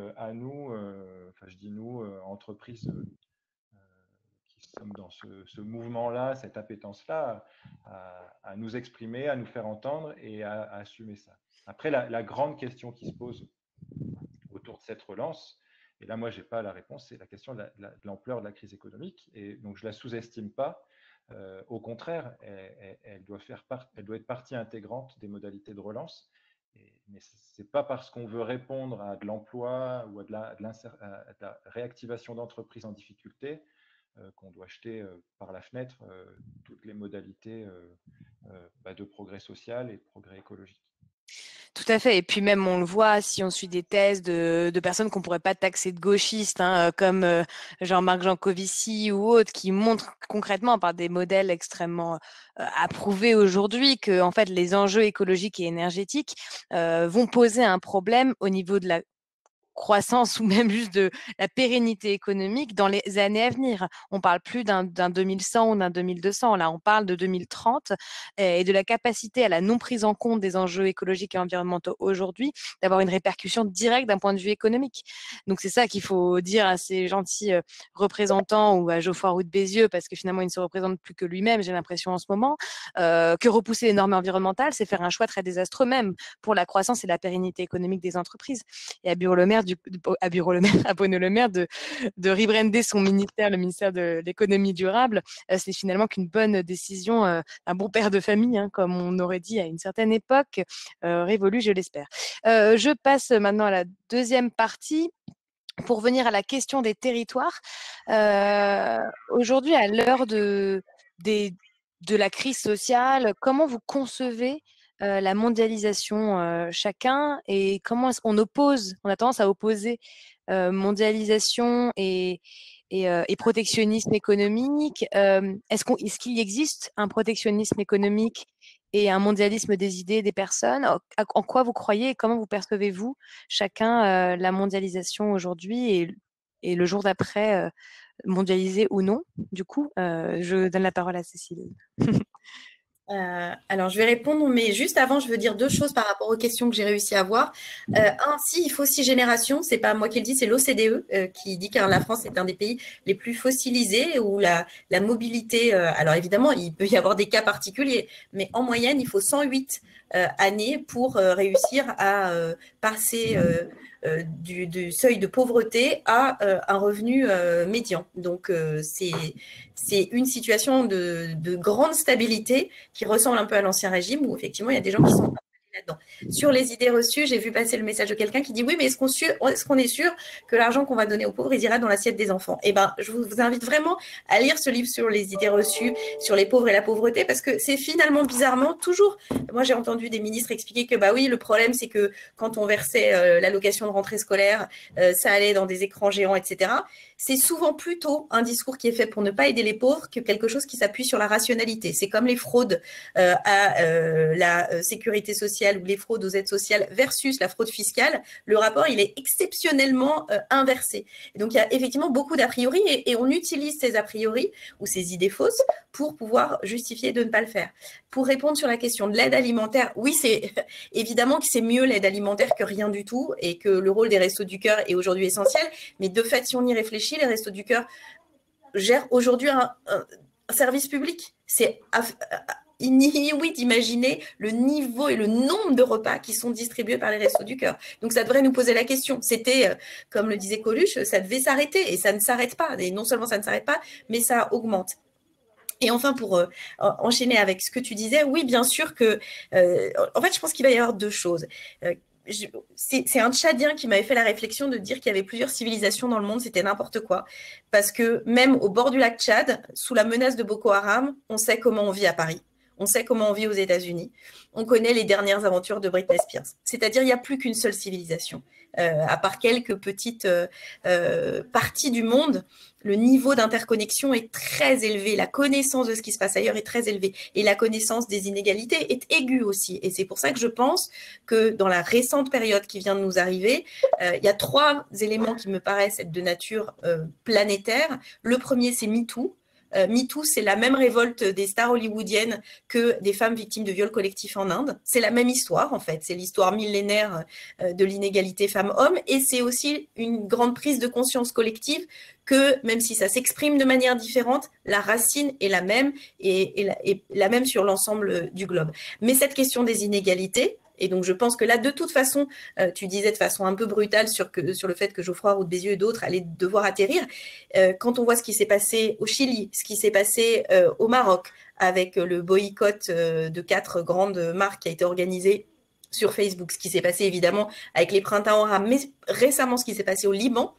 Speaker 3: je dis nous, entreprises qui sommes dans ce mouvement-là, cette appétence-là, à nous exprimer, à nous faire entendre et à assumer ça. Après, la grande question qui se pose autour de cette relance, et là, moi, je n'ai pas la réponse, c'est la question de l'ampleur de la crise économique. Et donc, je ne la sous-estime pas. Au contraire, elle doit être partie intégrante des modalités de relance. Mais ce n'est pas parce qu'on veut répondre à de l'emploi ou à de la réactivation d'entreprises en difficulté qu'on doit jeter par la fenêtre toutes les modalités de progrès social et de progrès écologique.
Speaker 1: Tout à fait. Et puis même, on le voit, si on suit des thèses de personnes qu'on ne pourrait pas taxer de gauchistes, comme Jean-Marc Jancovici ou autres, qui montrent concrètement par des modèles extrêmement approuvés aujourd'hui que en fait, les enjeux écologiques et énergétiques vont poser un problème au niveau de la croissance ou même juste de la pérennité économique dans les années à venir. On ne parle plus d'un 2100 ou d'un 2200, là on parle de 2030 et de la capacité à la non prise en compte des enjeux écologiques et environnementaux aujourd'hui d'avoir une répercussion directe d'un point de vue économique. Donc c'est ça qu'il faut dire à ces gentils représentants ou à Geoffroy Roux de Bézieux, parce que finalement il ne se représente plus que lui-même, j'ai l'impression en ce moment, que repousser les normes environnementales, c'est faire un choix très désastreux même pour la croissance et la pérennité économique des entreprises. Et à Bruno Le Maire de rebrander son ministère, le ministère de l'économie durable, c'est finalement qu'une bonne décision, un bon père de famille, comme on aurait dit à une certaine époque, révolue, je l'espère. Je passe maintenant à la deuxième partie. Pour venir à la question des territoires, aujourd'hui, à l'heure de la crise sociale, comment vous concevez la mondialisation chacun et comment est-ce qu'on oppose, on a tendance à opposer mondialisation et protectionnisme économique. Est-ce qu'il existe un protectionnisme économique et un mondialisme des idées des personnes? En quoi vous croyez et comment vous percevez-vous chacun la mondialisation aujourd'hui et le jour d'après, mondialisé ou non? Du coup, je donne la parole à Cécile.
Speaker 2: Alors, je vais répondre, mais juste avant, je veux dire deux choses par rapport aux questions que j'ai réussi à avoir. Si, il faut 6 générations. C'est pas moi qui le dis, c'est l'OCDE qui dit que la France est un des pays les plus fossilisés où la mobilité. Alors évidemment, il peut y avoir des cas particuliers, mais en moyenne, il faut 108 années pour réussir à passer du seuil de pauvreté à un revenu médian. Donc, c'est une situation de grande stabilité qui ressemble un peu à l'Ancien Régime où effectivement, il y a des gens qui sont là-dedans. Sur les idées reçues, j'ai vu passer le message de quelqu'un qui dit oui, mais est-ce qu'on est sûr que l'argent qu'on va donner aux pauvres, il ira dans l'assiette des enfants? Eh bien, je vous invite vraiment à lire ce livre sur les idées reçues, sur les pauvres et la pauvreté, parce que c'est finalement bizarrement toujours. Moi, j'ai entendu des ministres expliquer que bah oui, le problème, c'est que quand on versait l'allocation de rentrée scolaire, ça allait dans des écrans géants, etc. C'est souvent plutôt un discours qui est fait pour ne pas aider les pauvres que quelque chose qui s'appuie sur la rationalité. C'est comme les fraudes à la sécurité sociale ou les fraudes aux aides sociales versus la fraude fiscale. Le rapport, il est exceptionnellement inversé. Et donc, il y a effectivement beaucoup d'a priori et on utilise ces a priori ou ces idées fausses pour pouvoir justifier de ne pas le faire. Pour répondre sur la question de l'aide alimentaire, oui, c'est évidemment que c'est mieux l'aide alimentaire que rien du tout et que le rôle des Restos du Cœur est aujourd'hui essentiel. Mais de fait, si on y réfléchit, les Restos du Cœur gèrent aujourd'hui un service public. C'est inouï d'imaginer le niveau et le nombre de repas qui sont distribués par les Restos du Cœur. Donc, ça devrait nous poser la question. C'était, comme le disait Coluche, ça devait s'arrêter et ça ne s'arrête pas. Et non seulement ça ne s'arrête pas, mais ça augmente. Et enfin, pour enchaîner avec ce que tu disais, oui, bien sûr que… en fait, je pense qu'il va y avoir deux choses. C'est un Tchadien qui m'avait fait la réflexion de dire qu'il y avait plusieurs civilisations dans le monde, c'était n'importe quoi. Parce que même au bord du lac Tchad, sous la menace de Boko Haram, on sait comment on vit à Paris. On sait comment on vit aux États-Unis. On connaît les dernières aventures de Britney Spears. C'est-à-dire, il n'y a plus qu'une seule civilisation. À part quelques petites parties du monde, le niveau d'interconnexion est très élevé. La connaissance de ce qui se passe ailleurs est très élevée. Et la connaissance des inégalités est aiguë aussi. Et c'est pour ça que je pense que dans la récente période qui vient de nous arriver, il y a 3 éléments qui me paraissent être de nature planétaire. Le premier, c'est MeToo. MeToo, c'est la même révolte des stars hollywoodiennes que des femmes victimes de viols collectifs en Inde. C'est la même histoire, en fait. C'est l'histoire millénaire de l'inégalité femmes-hommes. Et c'est aussi une grande prise de conscience collective que, même si ça s'exprime de manière différente, la racine est la même et la même sur l'ensemble du globe. Mais cette question des inégalités, et donc, je pense que là, de toute façon, tu disais de façon un peu brutale sur le fait que Geoffroy Roux de Bézieux et d'autres allaient devoir atterrir. Quand on voit ce qui s'est passé au Chili, ce qui s'est passé au Maroc, avec le boycott de 4 grandes marques qui a été organisé sur Facebook, ce qui s'est passé évidemment avec les printemps arabes, mais récemment ce qui s'est passé au Liban,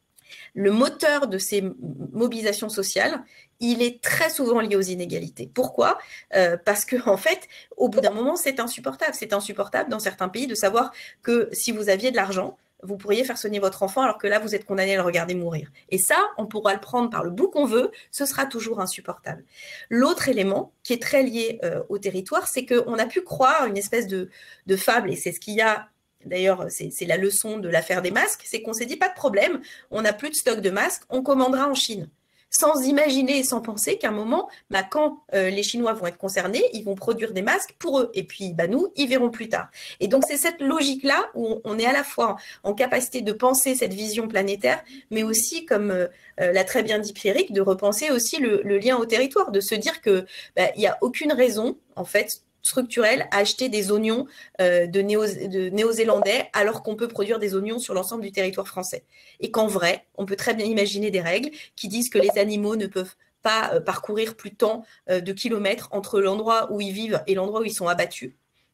Speaker 2: le moteur de ces mobilisations sociales, il est très souvent lié aux inégalités. Pourquoi ? Parce que en fait, au bout d'un moment, c'est insupportable. C'est insupportable dans certains pays de savoir que si vous aviez de l'argent, vous pourriez faire soigner votre enfant alors que là, vous êtes condamné à le regarder mourir. Et ça, on pourra le prendre par le bout qu'on veut, ce sera toujours insupportable. L'autre élément qui est très lié au territoire, c'est qu'on a pu croire une espèce de fable, et c'est ce qu'il y a. D'ailleurs, c'est la leçon de l'affaire des masques, c'est qu'on s'est dit, pas de problème, on n'a plus de stock de masques, on commandera en Chine. Sans imaginer et sans penser qu'à un moment, quand les Chinois vont être concernés, ils vont produire des masques pour eux. Et puis, nous, ils verront plus tard. Et donc, c'est cette logique-là où on est à la fois en capacité de penser cette vision planétaire, mais aussi, comme l'a très bien dit Pierrick, de repenser aussi le lien au territoire, de se dire que il n'y a aucune raison, en fait, structurel à acheter des oignons de néo-zélandais alors qu'on peut produire des oignons sur l'ensemble du territoire français. Et qu'en vrai, on peut très bien imaginer des règles qui disent que les animaux ne peuvent pas parcourir plus tant de kilomètres entre l'endroit où ils vivent et l'endroit où ils sont abattus.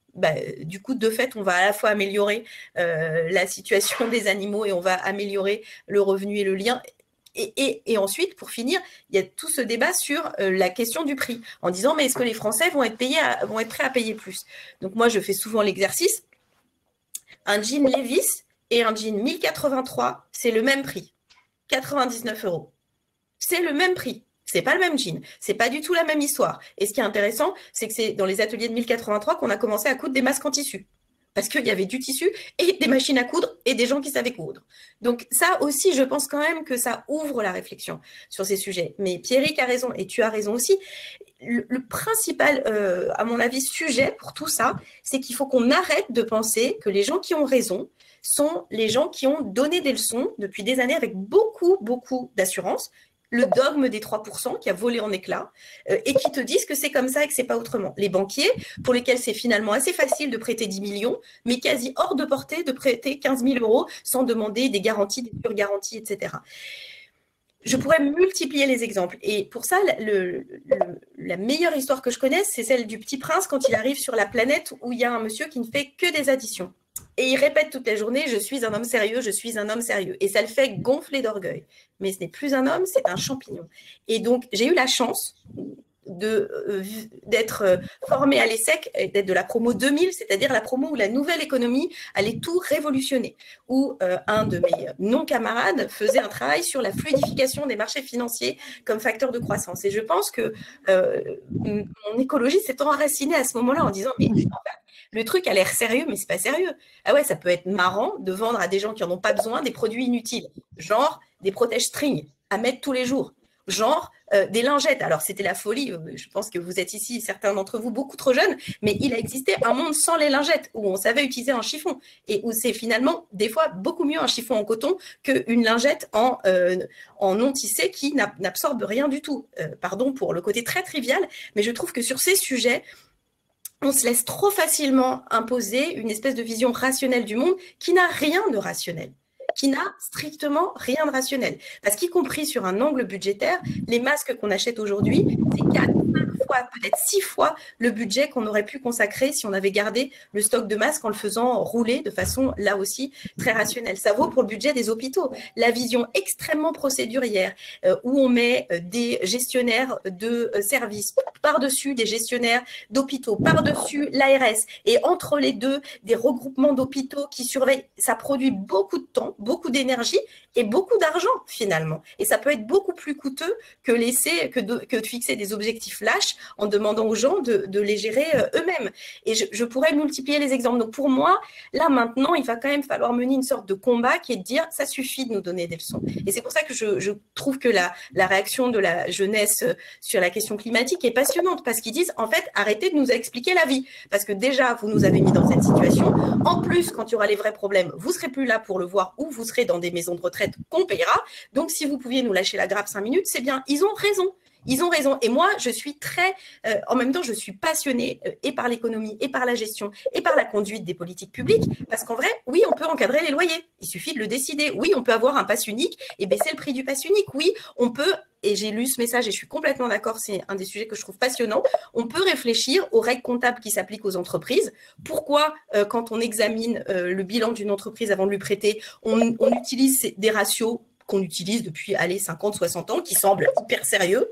Speaker 2: Du coup, de fait, on va à la fois améliorer la situation des animaux et on va améliorer le revenu et le lien. Et ensuite, pour finir, il y a tout ce débat sur la question du prix, en disant, mais est-ce que les Français vont être prêts à payer plus? Donc moi, je fais souvent l'exercice. Un jean Levi's et un jean 1083, c'est le même prix. 99 €. C'est le même prix. C'est pas le même jean. C'est pas du tout la même histoire. Et ce qui est intéressant, c'est que c'est dans les ateliers de 1083 qu'on a commencé à coudre des masques en tissu. Parce qu'il y avait du tissu et des machines à coudre et des gens qui savaient coudre. Donc ça aussi, je pense quand même que ça ouvre la réflexion sur ces sujets. Mais Pierrick a raison et tu as raison aussi. Le principal, à mon avis, sujet pour tout ça, c'est qu'il faut qu'on arrête de penser que les gens qui ont raison sont les gens qui ont donné des leçons depuis des années avec beaucoup, beaucoup d'assurance, le dogme des 3% qui a volé en éclats et qui te disent que c'est comme ça et que c'est pas autrement. Les banquiers, pour lesquels c'est finalement assez facile de prêter 10 millions, mais quasi hors de portée de prêter 15 000 € sans demander des garanties, des surgaranties, etc. Je pourrais multiplier les exemples. Et pour ça, la meilleure histoire que je connaisse, c'est celle du Petit Prince quand il arrive sur la planète où il y a un monsieur qui ne fait que des additions. Et il répète toute la journée, je suis un homme sérieux, je suis un homme sérieux. Et ça le fait gonfler d'orgueil. Mais ce n'est plus un homme, c'est un champignon. Et donc, j'ai eu la chance d'être formée à l'ESSEC, d'être de la promo 2000, c'est-à-dire la promo où la nouvelle économie allait tout révolutionner, où un de mes non-camarades faisait un travail sur la fluidification des marchés financiers comme facteur de croissance. Et je pense que mon écologie s'est enracinée à ce moment-là en disant mais le truc a l'air sérieux, mais c'est pas sérieux. Ah ouais, ça peut être marrant de vendre à des gens qui n'en ont pas besoin des produits inutiles, genre des protège-string à mettre tous les jours, genre des lingettes. Alors, c'était la folie. Je pense que vous êtes ici, certains d'entre vous, beaucoup trop jeunes, mais il a existé un monde sans les lingettes, où on savait utiliser un chiffon et où c'est finalement, des fois, beaucoup mieux un chiffon en coton qu'une lingette en non tissé qui n'absorbe rien du tout. Pardon pour le côté très trivial, mais je trouve que sur ces sujets, on se laisse trop facilement imposer une espèce de vision rationnelle du monde qui n'a rien de rationnel, qui n'a strictement rien de rationnel. Parce qu'y compris sur un angle budgétaire, les masques qu'on achète aujourd'hui, c'est 4, 5 fois, peut-être 6 fois le budget qu'on aurait pu consacrer si on avait gardé le stock de masques en le faisant rouler de façon, là aussi, très rationnelle. Ça vaut pour le budget des hôpitaux. La vision extrêmement procédurière, où on met des gestionnaires de services par-dessus des gestionnaires d'hôpitaux, par-dessus l'ARS, et entre les deux, des regroupements d'hôpitaux qui surveillent, ça produit beaucoup de temps, beaucoup d'énergie et beaucoup d'argent finalement. Et ça peut être beaucoup plus coûteux que de fixer des objectifs lâches en demandant aux gens de les gérer eux-mêmes. Et je pourrais multiplier les exemples. Donc pour moi, là maintenant, il va quand même falloir mener une sorte de combat qui est de dire ça suffit de nous donner des leçons. Et c'est pour ça que je trouve que la réaction de la jeunesse sur la question climatique est passionnante parce qu'ils disent en fait arrêtez de nous expliquer la vie. Parce que déjà, vous nous avez mis dans cette situation. En plus, quand il y aura les vrais problèmes, vous ne serez plus là pour le voir ou vous serez dans des maisons de retraite qu'on payera. Donc, si vous pouviez nous lâcher la grappe 5 minutes, c'est bien. Ils ont raison. Ils ont raison. Et moi, je suis en même temps, je suis passionnée et par l'économie, et par la gestion, et par la conduite des politiques publiques. Parce qu'en vrai, oui, on peut encadrer les loyers. Il suffit de le décider. Oui, on peut avoir un pass unique et baisser le prix du pass unique. Oui, on peut, et j'ai lu ce message et je suis complètement d'accord, c'est un des sujets que je trouve passionnant, on peut réfléchir aux règles comptables qui s'appliquent aux entreprises. Pourquoi, quand on examine le bilan d'une entreprise avant de lui prêter, on utilise des ratios qu'on utilise depuis, 50, 60 ans, qui semblent hyper sérieux.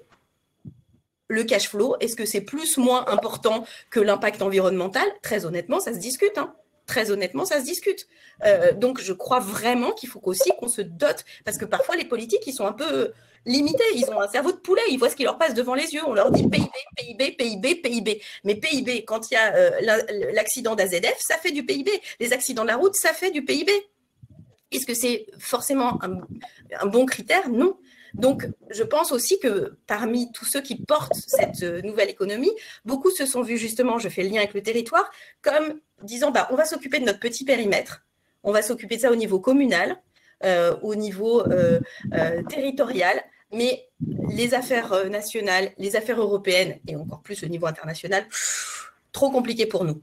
Speaker 2: Le cash flow, est-ce que c'est plus, moins important que l'impact environnemental? Très honnêtement, ça se discute. Très honnêtement, ça se discute. Donc, je crois vraiment qu'il faut aussi qu'on se dote, parce que parfois, les politiques, ils sont un peu limités. Ils ont un cerveau de poulet, ils voient ce qui leur passe devant les yeux. On leur dit PIB, PIB, PIB, PIB. Mais PIB, quand il y a l'accident d'AZF, ça fait du PIB. Les accidents de la route, ça fait du PIB. Est-ce que c'est forcément un bon critère? Non. Donc, je pense aussi que parmi tous ceux qui portent cette nouvelle économie, beaucoup se sont vus justement, je fais le lien avec le territoire, comme disant on va s'occuper de notre petit périmètre, on va s'occuper de ça au niveau communal, au niveau territorial, mais les affaires nationales, les affaires européennes et encore plus le niveau international, trop compliqué pour nous.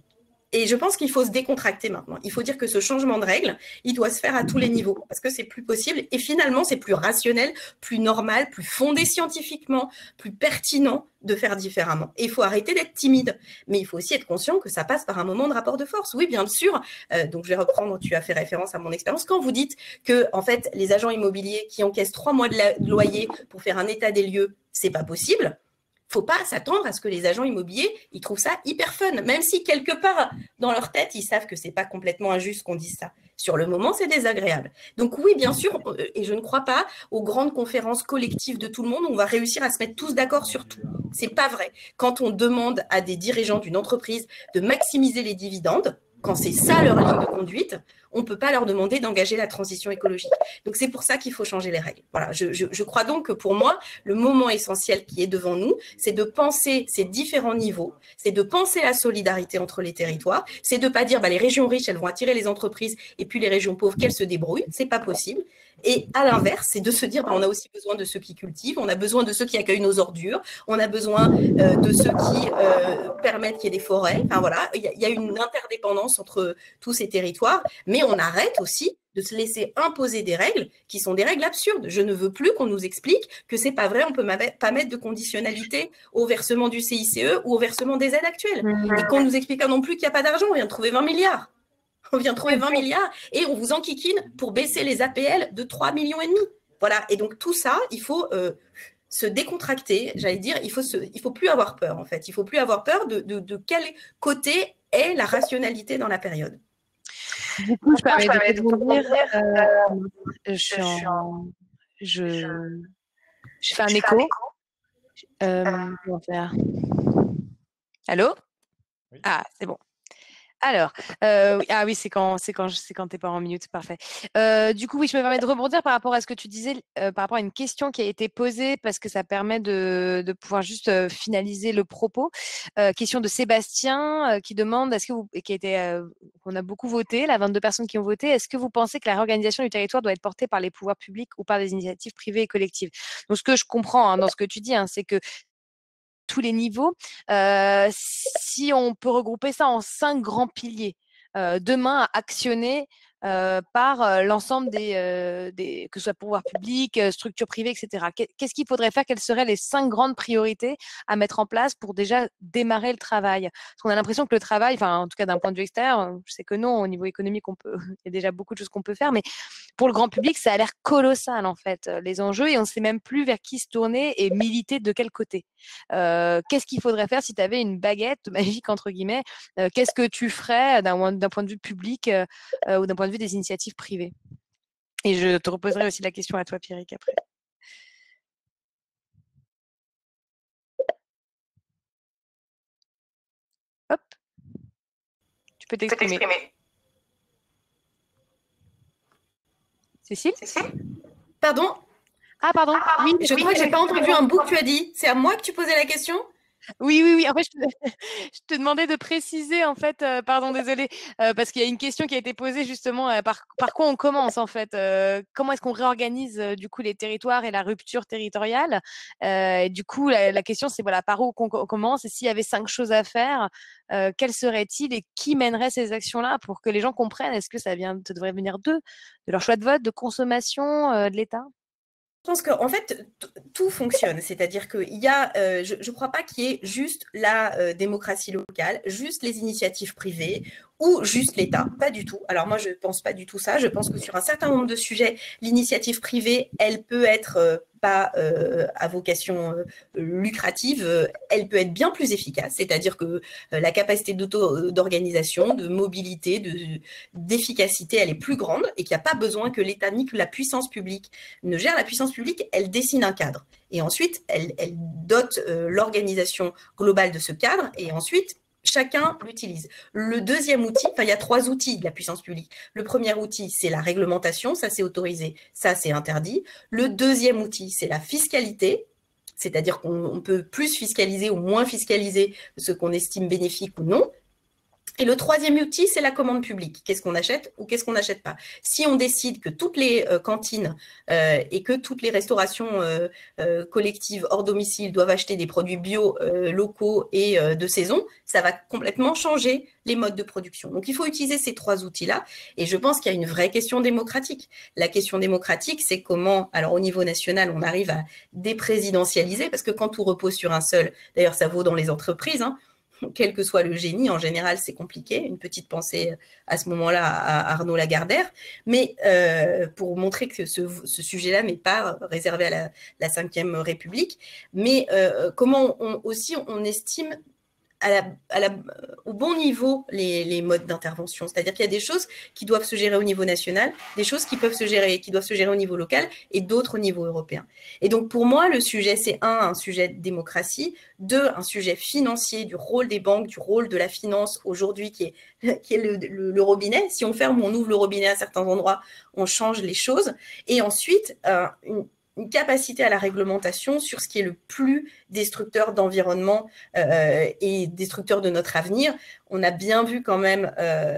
Speaker 2: Et je pense qu'il faut se décontracter maintenant. Il faut dire que ce changement de règle, il doit se faire à tous les niveaux parce que c'est plus possible. Et finalement, c'est plus rationnel, plus normal, plus fondé scientifiquement, plus pertinent de faire différemment. Et il faut arrêter d'être timide. Mais il faut aussi être conscient que ça passe par un moment de rapport de force. Oui, bien sûr. Donc, je vais reprendre, tu as fait référence à mon expérience. Quand vous dites que, en fait, les agents immobiliers qui encaissent 3 mois de loyer pour faire un état des lieux, c'est pas possible. Faut pas s'attendre à ce que les agents immobiliers, ils trouvent ça hyper fun, même si quelque part dans leur tête, ils savent que c'est pas complètement injuste qu'on dise ça. Sur le moment, c'est désagréable. Donc oui, bien sûr, et je ne crois pas aux grandes conférences collectives de tout le monde où on va réussir à se mettre tous d'accord sur tout. C'est pas vrai. Quand on demande à des dirigeants d'une entreprise de maximiser les dividendes, quand c'est ça leur ligne de conduite, on ne peut pas leur demander d'engager la transition écologique. Donc, c'est pour ça qu'il faut changer les règles. Voilà, je crois donc que pour moi, le moment essentiel qui est devant nous, c'est de penser ces différents niveaux, c'est de penser la solidarité entre les territoires, c'est de ne pas dire les régions riches, elles vont attirer les entreprises et puis les régions pauvres, qu'elles se débrouillent. C'est pas possible. Et à l'inverse, c'est de se dire on a aussi besoin de ceux qui cultivent, on a besoin de ceux qui accueillent nos ordures, on a besoin de ceux qui permettent qu'il y ait des forêts. Enfin voilà, il y a une interdépendance entre tous ces territoires, mais on arrête aussi de se laisser imposer des règles qui sont des règles absurdes. Je ne veux plus qu'on nous explique que c'est pas vrai, on peut pas mettre de conditionnalité au versement du CICE ou au versement des aides actuelles. Et qu'on nous explique pas non plus qu'il n'y a pas d'argent, on vient de trouver 20 milliards. On vient de trouver 20 milliards et on vous enquiquine pour baisser les APL de 3,5 millions. Voilà, et donc tout ça, il faut se décontracter, j'allais dire, il faut plus avoir peur en fait. Il faut plus avoir peur de quel côté est la rationalité dans la période.
Speaker 1: Du coup, je permets de rebondir. Je fais un écho. Comment faire? Allô?
Speaker 3: Oui.
Speaker 1: Ah, c'est bon. Alors, ah oui, c'est quand t'es pas en minute, parfait. Du coup, oui, je me permets de rebondir par rapport à ce que tu disais, par rapport à une question qui a été posée, parce que ça permet de pouvoir juste finaliser le propos. Question de Sébastien qui demande, qu'on a beaucoup voté, 22 personnes qui ont voté, est-ce que vous pensez que la réorganisation du territoire doit être portée par les pouvoirs publics ou par des initiatives privées et collectives? Donc, ce que je comprends dans ce que tu dis, c'est que tous les niveaux, si on peut regrouper ça en 5 grands piliers, demain à actionner par l'ensemble des que ce soit pouvoir public, structures privées, etc. Qu'est-ce qu'il faudrait faire? Quelles seraient les 5 grandes priorités à mettre en place pour déjà démarrer le travail? Parce qu'on a l'impression que le travail, enfin en tout cas d'un point de vue extérieur, je sais que non, au niveau économique, il y a déjà beaucoup de choses qu'on peut faire, mais pour le grand public, ça a l'air colossal en fait, les enjeux, et on ne sait même plus vers qui se tourner et militer de quel côté. Qu'est-ce qu'il faudrait faire si tu avais une baguette magique entre guillemets? Qu'est-ce que tu ferais d'un point de vue public ou d'un point de vue des initiatives privées? Et je te reposerai aussi la question à toi, Pierrick, après. Hop. Tu peux t'exprimer. Cécile?
Speaker 2: Pardon?
Speaker 1: Ah, pardon.
Speaker 2: Oui, je crois que j'ai pas entendu un bout que tu as dit. C'est à moi que tu posais la question?
Speaker 1: Oui. En fait, je te demandais de préciser, en fait, pardon, désolée, parce qu'il y a une question qui a été posée justement, par quoi on commence, en fait. Comment est-ce qu'on réorganise, du coup, les territoires et la rupture territoriale? Et du coup, la question, c'est voilà, par où on commence? Et s'il y avait 5 choses à faire, quelles seraient-ils et qui mènerait ces actions-là pour que les gens comprennent? Est-ce que ça devrait venir d'eux, de leur choix de vote, de consommation, de l'État?
Speaker 2: Je pense qu'en fait, tout fonctionne. C'est-à-dire qu'il y a, je ne crois pas qu'il y ait juste la démocratie locale, juste les initiatives privées ou juste l'État. Pas du tout. Alors moi, je ne pense pas du tout ça. Je pense que sur un certain nombre de sujets, l'initiative privée, elle peut être pas à vocation lucrative, elle peut être bien plus efficace. C'est-à-dire que la capacité d'organisation, de mobilité, d'efficacité, elle est plus grande et qu'il n'y a pas besoin que l'État ni que la puissance publique ne gère. La puissance publique, elle dessine un cadre. Et ensuite, elle dote l'organisation globale de ce cadre. Et ensuite, chacun l'utilise. Le deuxième outil, il y a 3 outils de la puissance publique. Le premier outil, c'est la réglementation, ça c'est autorisé, ça c'est interdit. Le deuxième outil, c'est la fiscalité, c'est-à-dire qu'on peut plus fiscaliser ou moins fiscaliser ce qu'on estime bénéfique ou non. Et le troisième outil, c'est la commande publique. Qu'est-ce qu'on achète ou qu'est-ce qu'on n'achète pas? Si on décide que toutes les cantines et que toutes les restaurations collectives hors domicile doivent acheter des produits bio, locaux et de saison, ça va complètement changer les modes de production. Donc, il faut utiliser ces trois outils-là. Et je pense qu'il y a une vraie question démocratique. La question démocratique, c'est comment, alors au niveau national, on arrive à déprésidentialiser, parce que quand tout repose sur un seul, d'ailleurs, ça vaut dans les entreprises, hein, quel que soit le génie, en général, c'est compliqué. Une petite pensée à ce moment-là à Arnaud Lagardère. Mais pour montrer que ce sujet-là n'est pas réservé à la Ve République, mais comment on estime au bon niveau les modes d'intervention. C'est-à-dire qu'il y a des choses qui doivent se gérer au niveau national, des choses qui doivent se gérer au niveau local et d'autres au niveau européen. Et donc, pour moi, le sujet, c'est un sujet de démocratie, deux, un sujet financier, du rôle des banques, du rôle de la finance aujourd'hui qui est le robinet. Si on ferme ou on ouvre le robinet à certains endroits, on change les choses. Et ensuite, une capacité à la réglementation sur ce qui est le plus destructeur d'environnement et destructeur de notre avenir. On a bien vu quand même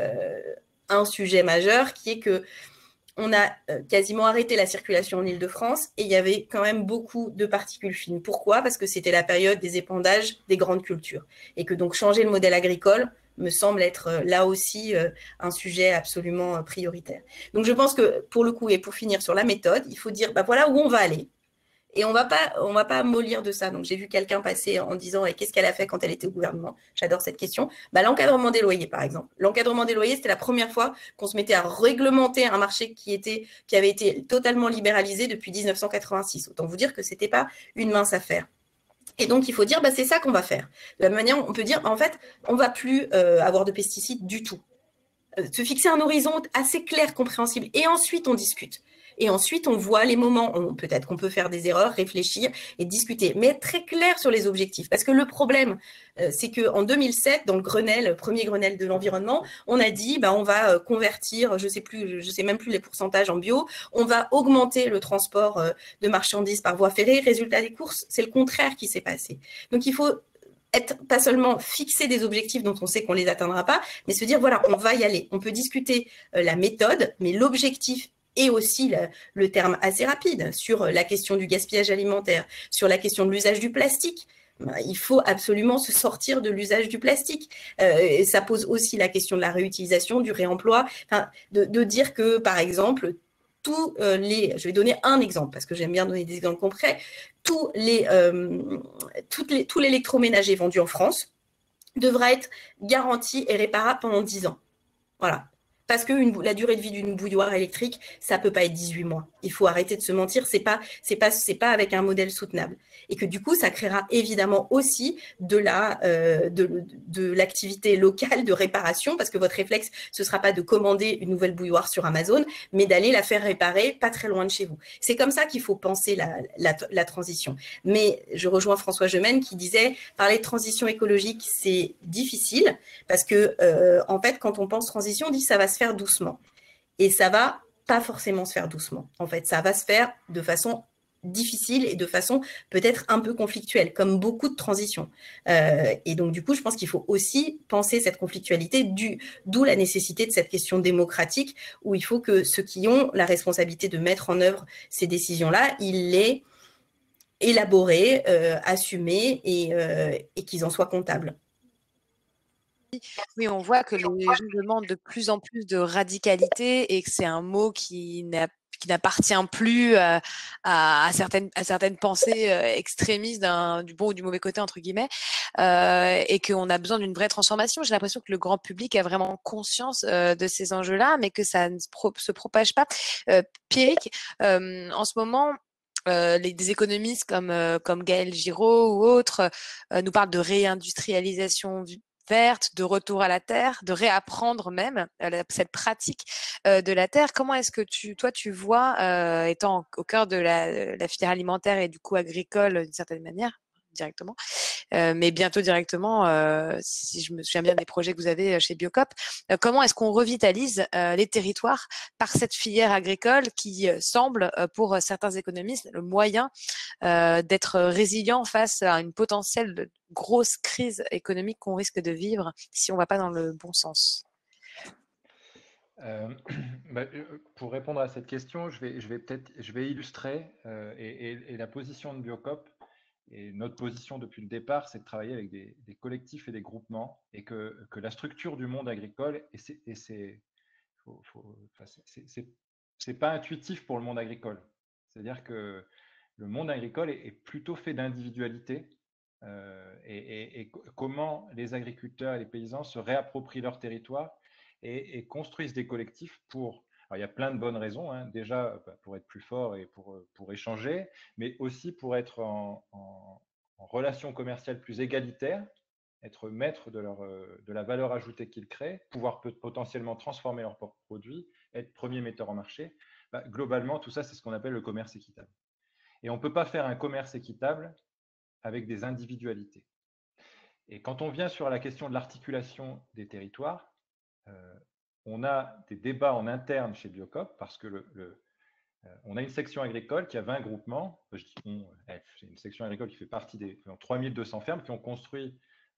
Speaker 2: un sujet majeur qui est que on a quasiment arrêté la circulation en Île-de-France et il y avait quand même beaucoup de particules fines. Pourquoi? Parce que c'était la période des épandages des grandes cultures et que donc changer le modèle agricole me semble être là aussi un sujet absolument prioritaire. Donc je pense que pour le coup, et pour finir sur la méthode, il faut dire voilà où on va aller. Et on va pas mollir de ça. Donc, j'ai vu quelqu'un passer en disant qu'est-ce qu'elle a fait quand elle était au gouvernement. J'adore cette question. L'encadrement des loyers, par exemple. L'encadrement des loyers, c'était la première fois qu'on se mettait à réglementer un marché qui avait été totalement libéralisé depuis 1986. Autant vous dire que c'était pas une mince affaire. Et donc, il faut dire, c'est ça qu'on va faire. De la même manière, on peut dire, en fait, on va plus avoir de pesticides du tout. Se fixer un horizon assez clair, compréhensible. Et ensuite, on discute. Et ensuite, on voit les moments, peut-être qu'on peut faire des erreurs, réfléchir et discuter, mais être très clair sur les objectifs. Parce que le problème, c'est qu'en 2007, dans le premier Grenelle de l'environnement, on a dit, on va convertir, je sais même plus les pourcentages en bio, on va augmenter le transport de marchandises par voie ferrée. Résultat des courses, c'est le contraire qui s'est passé. Donc, il faut pas seulement fixer des objectifs dont on sait qu'on ne les atteindra pas, mais se dire, voilà, on va y aller. On peut discuter la méthode, mais l'objectif et aussi le terme assez rapide sur la question du gaspillage alimentaire, sur la question de l'usage du plastique. Il faut absolument se sortir de l'usage du plastique. Et ça pose aussi la question de la réutilisation, du réemploi, de dire que, par exemple, je vais donner un exemple, parce que j'aime bien donner des exemples concrets, tout l'électroménager vendu en France devra être garanti et réparable pendant 10 ans. Voilà. Parce que la durée de vie d'une bouilloire électrique, ça peut pas être 18 mois. Il faut arrêter de se mentir, c'est pas avec un modèle soutenable. Et que du coup, ça créera évidemment aussi de l'activité locale de réparation, parce que votre réflexe, ce sera pas de commander une nouvelle bouilloire sur Amazon, mais d'aller la faire réparer pas très loin de chez vous. C'est comme ça qu'il faut penser la transition. Mais je rejoins François Gemène qui disait, parler de transition écologique, c'est difficile, parce que en fait, quand on pense transition, on dit ça va se faire doucement. Et ça va pas forcément se faire doucement. En fait, ça va se faire de façon difficile et de façon peut-être un peu conflictuelle, comme beaucoup de transitions. Et donc, du coup, je pense qu'il faut aussi penser cette conflictualité, d'où la nécessité de cette question démocratique, où il faut que ceux qui ont la responsabilité de mettre en œuvre ces décisions-là, ils les élaborent, assumés et qu'ils en soient comptables.
Speaker 1: Oui, on voit que les gens demandent de plus en plus de radicalité et que c'est un mot qui n'appartient plus à certaines pensées extrémistes du bon ou du mauvais côté, entre guillemets, et qu'on a besoin d'une vraie transformation. J'ai l'impression que le grand public a vraiment conscience de ces enjeux-là, mais que ça ne se propage pas. Pierrick, en ce moment, des économistes comme Gaël Giraud ou autres nous parlent de réindustrialisation verte, de retour à la terre, de réapprendre même cette pratique de la terre. Comment est-ce que tu vois, étant au cœur de la filière alimentaire et du coup agricole d'une certaine manière, directement, mais bientôt directement, si je me souviens bien des projets que vous avez chez Biocop. Comment est-ce qu'on revitalise les territoires par cette filière agricole qui semble, pour certains économistes, le moyen d'être résilient face à une potentielle grosse crise économique qu'on risque de vivre si on ne va pas dans le bon sens?
Speaker 3: Euh, pour répondre à cette question, je vais illustrer et la position de Biocop et notre position depuis le départ, c'est de travailler avec des collectifs et des groupements et que la structure du monde agricole enfin, c'est pas intuitif pour le monde agricole. C'est-à-dire que le monde agricole est plutôt fait d'individualité et comment les agriculteurs et les paysans se réapproprient leur territoire et construisent des collectifs pour. Alors, il y a plein de bonnes raisons, hein. Déjà pour être plus fort et pour échanger, mais aussi pour être en relation commerciale plus égalitaire, être maître de la valeur ajoutée qu'ils créent, pouvoir potentiellement transformer leurs produits, être premier metteur en marché. Globalement, tout ça, c'est ce qu'on appelle le commerce équitable. Et on ne peut pas faire un commerce équitable avec des individualités. Et quand on vient sur la question de l'articulation des territoires, on a des débats en interne chez Biocop parce que on a une section agricole qui a 20 groupements. Je dis c'est une section agricole qui fait partie des 3200 fermes qui ont construit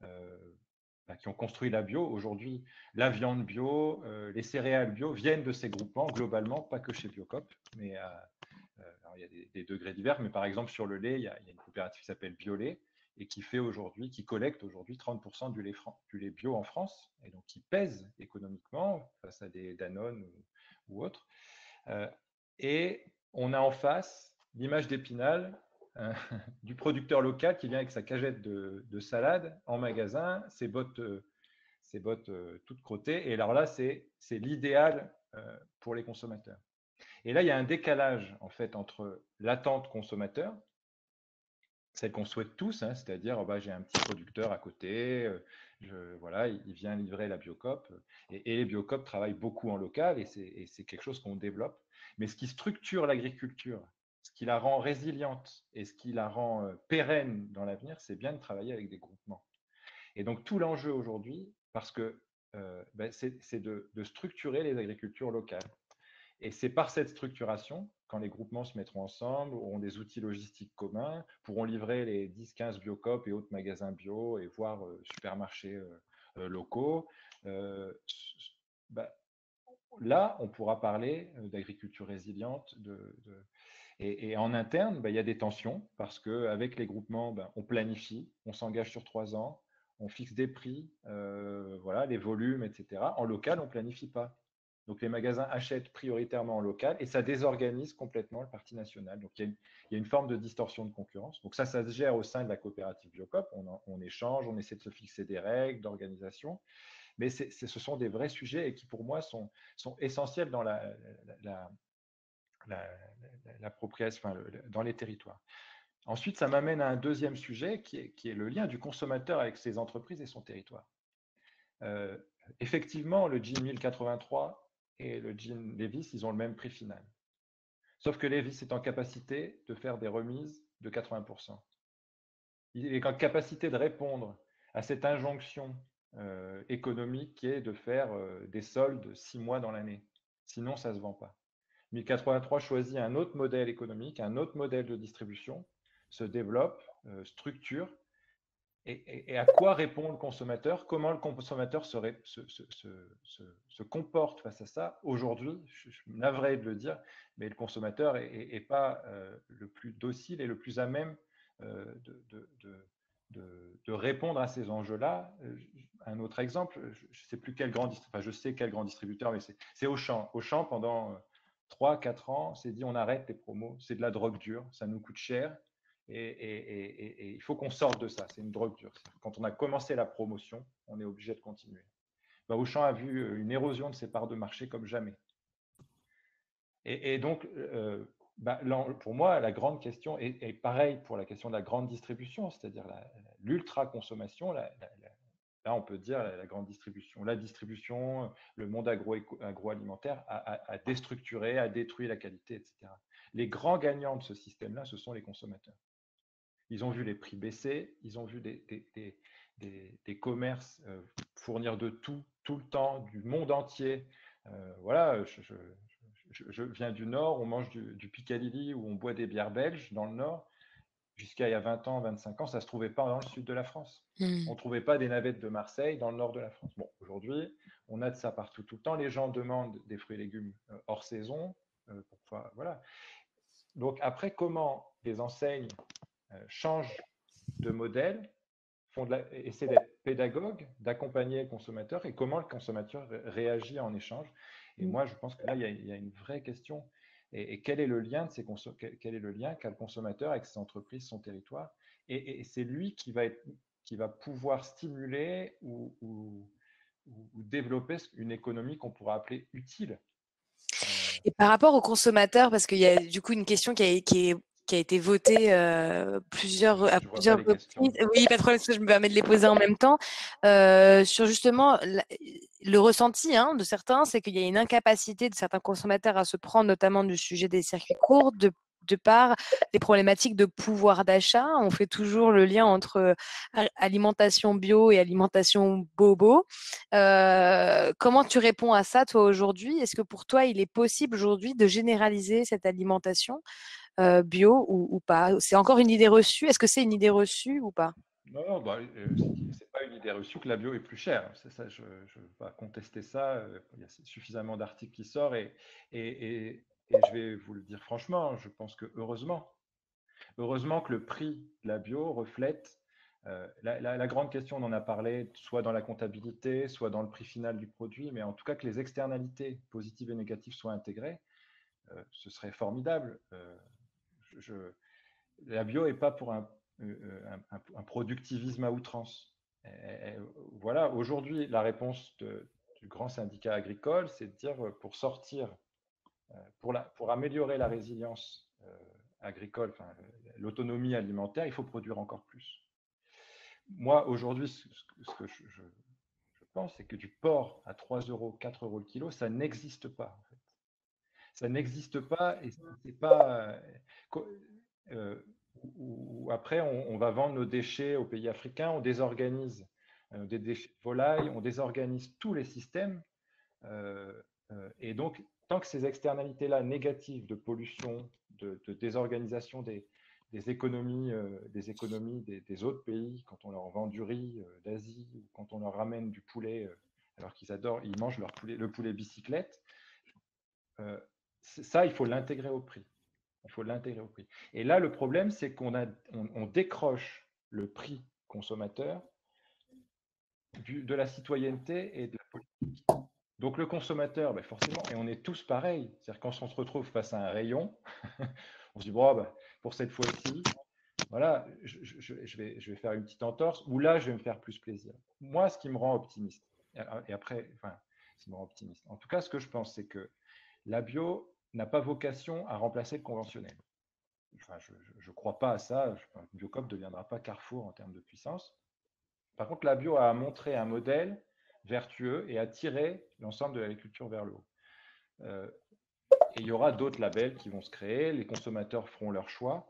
Speaker 3: la bio. Aujourd'hui, la viande bio, les céréales bio viennent de ces groupements globalement, pas que chez Biocop, mais alors, il y a des degrés divers, mais par exemple sur le lait, il y a une coopérative qui s'appelle Biolait et qui collecte aujourd'hui 30% du lait bio en France et donc qui pèse économiquement face à des Danone ou autres. Et on a en face l'image d'Épinal du producteur local qui vient avec sa cagette de salade en magasin, ses bottes toutes crottées. Et alors là, c'est l'idéal pour les consommateurs. Et là, il y a un décalage en fait entre l'attente consommateur, celle qu'on souhaite tous, hein, c'est-à-dire j'ai un petit producteur à côté, voilà, il vient livrer la Biocop, et les Biocop travaillent beaucoup en local, et c'est quelque chose qu'on développe. Mais ce qui structure l'agriculture, ce qui la rend résiliente et ce qui la rend pérenne dans l'avenir, c'est bien de travailler avec des groupements. Et donc tout l'enjeu aujourd'hui, parce que c'est de structurer les agricultures locales. Et c'est par cette structuration, quand les groupements se mettront ensemble, auront des outils logistiques communs, pourront livrer les 10-15 Biocop et autres magasins bio et voire supermarchés locaux, là, on pourra parler d'agriculture résiliente. Et en interne, il y a des tensions parce qu'avec les groupements, on planifie, on s'engage sur 3 ans, on fixe des prix, voilà, les volumes, etc. En local, on ne planifie pas. Donc les magasins achètent prioritairement en local et ça désorganise complètement le parti national. Donc il y a une forme de distorsion de concurrence. Donc ça se gère au sein de la coopérative Biocop. On échange, on essaie de se fixer des règles d'organisation. Mais ce sont des vrais sujets et qui pour moi sont essentiels dans l'appropriation, dans les territoires. Ensuite, ça m'amène à un deuxième sujet qui est le lien du consommateur avec ses entreprises et son territoire. Effectivement, le jean 1083 et le jean Levi's, ils ont le même prix final. Sauf que Levi's est en capacité de faire des remises de 80%. Il est en capacité de répondre à cette injonction économique qui est de faire des soldes 6 mois dans l'année. Sinon, ça ne se vend pas. 1083 choisit un autre modèle économique, un autre modèle de distribution, se développe, structure. Et à quoi répond le consommateur? Comment le consommateur se comporte face à ça? Aujourd'hui, je suis navré de le dire, mais le consommateur n'est pas le plus docile et le plus à même de répondre à ces enjeux-là. Un autre exemple, je sais plus quel grand distributeur, enfin je sais quel grand distributeur, mais c'est Auchan. Auchan, pendant 3-4 ans, s'est dit on arrête les promos, c'est de la drogue dure, ça nous coûte cher. Et il faut qu'on sorte de ça. C'est une drogue dure. Quand on a commencé la promotion, on est obligé de continuer. Auchan a vu une érosion de ses parts de marché comme jamais. Et donc, pour moi, la grande question, et pareil pour la question de la grande distribution, c'est-à-dire l'ultra-consommation, là, on peut dire la grande distribution. La distribution, le monde agroalimentaire a déstructuré, a détruit la qualité, etc. Les grands gagnants de ce système-là, ce sont les consommateurs. Ils ont vu les prix baisser, ils ont vu des commerces fournir de tout, tout le temps, du monde entier. Voilà, je viens du Nord, on mange du Piccadilly ou on boit des bières belges dans le Nord. Jusqu'à il y a 20 ans, 25 ans, ça ne se trouvait pas dans le sud de la France. On ne trouvait pas des navettes de Marseille dans le nord de la France. Bon, aujourd'hui, on a de ça partout, tout le temps. Les gens demandent des fruits et légumes hors saison. Voilà. Donc après, comment les enseignes changent de modèle, essaient d'être pédagogues, d'accompagner le consommateur et comment le consommateur réagit en échange. Et moi, je pense que là, il y a une vraie question. Et quel est le lien quel est le lien qu'a le consommateur avec ses entreprises, son territoire? Et c'est lui qui va pouvoir stimuler ou développer une économie qu'on pourra appeler utile.
Speaker 1: Et par rapport aux consommateurs, parce qu'il y a du coup une question qui a été votée à plusieurs reprises. Oui, pas de problème, je me permets de les poser en même temps. Sur justement le ressenti de certains, c'est qu'il y a une incapacité de certains consommateurs à se prendre notamment du sujet des circuits courts, de par les problématiques de pouvoir d'achat. On fait toujours le lien entre alimentation bio et alimentation bobo. Comment tu réponds à ça, toi, aujourd'hui? Est-ce que pour toi, il est possible aujourd'hui de généraliser cette alimentation bio ou pas? C'est encore une idée reçue? Est-ce que c'est une idée reçue ou pas?
Speaker 3: Non, c'est pas une idée reçue que la bio est plus chère. C'est ça, je ne veux pas contester ça. Il y a suffisamment d'articles qui sortent et je vais vous le dire franchement, je pense que heureusement que le prix de la bio reflète la grande question, on en a parlé, soit dans la comptabilité, soit dans le prix final du produit, mais en tout cas que les externalités positives et négatives soient intégrées, ce serait formidable. La bio n'est pas pour un productivisme à outrance. Voilà, aujourd'hui, la réponse du grand syndicat agricole, c'est de dire pour sortir, pour améliorer la résilience agricole, enfin, l'autonomie alimentaire, il faut produire encore plus. Moi, aujourd'hui, ce que je pense, c'est que du porc à 3 euros, 4 euros le kilo, ça n'existe pas. En fait. Ça n'existe pas et c'est pas. Ou après, on va vendre nos déchets aux pays africains, on désorganise des déchets de volaille, on désorganise tous les systèmes. Et donc, tant que ces externalités-là négatives de pollution, de désorganisation des économies, des autres pays, quand on leur vend du riz d'Asie, ou quand on leur ramène du poulet, alors qu'ils adorent, ils mangent le poulet bicyclette, ça, il faut l'intégrer au prix. Il faut l'intégrer au prix. Et là, le problème, c'est on décroche le prix consommateur de la citoyenneté et de la politique. Donc le consommateur, ben forcément, et on est tous pareils, c'est-à-dire quand on se retrouve face à un rayon, on se dit, bon, ben, pour cette fois-ci, voilà, je vais faire une petite entorse, ou là, je vais me faire plus plaisir. Moi, ce qui me rend optimiste, et après, enfin, ce qui me rend optimiste, en tout cas, ce que je pense, c'est que la bio n'a pas vocation à remplacer le conventionnel. Enfin, je ne crois pas à ça. Biocop ne deviendra pas Carrefour en termes de puissance. Par contre, la bio a montré un modèle vertueux et a tiré l'ensemble de l'agriculture vers le haut. Et il y aura d'autres labels qui vont se créer. Les consommateurs feront leur choix.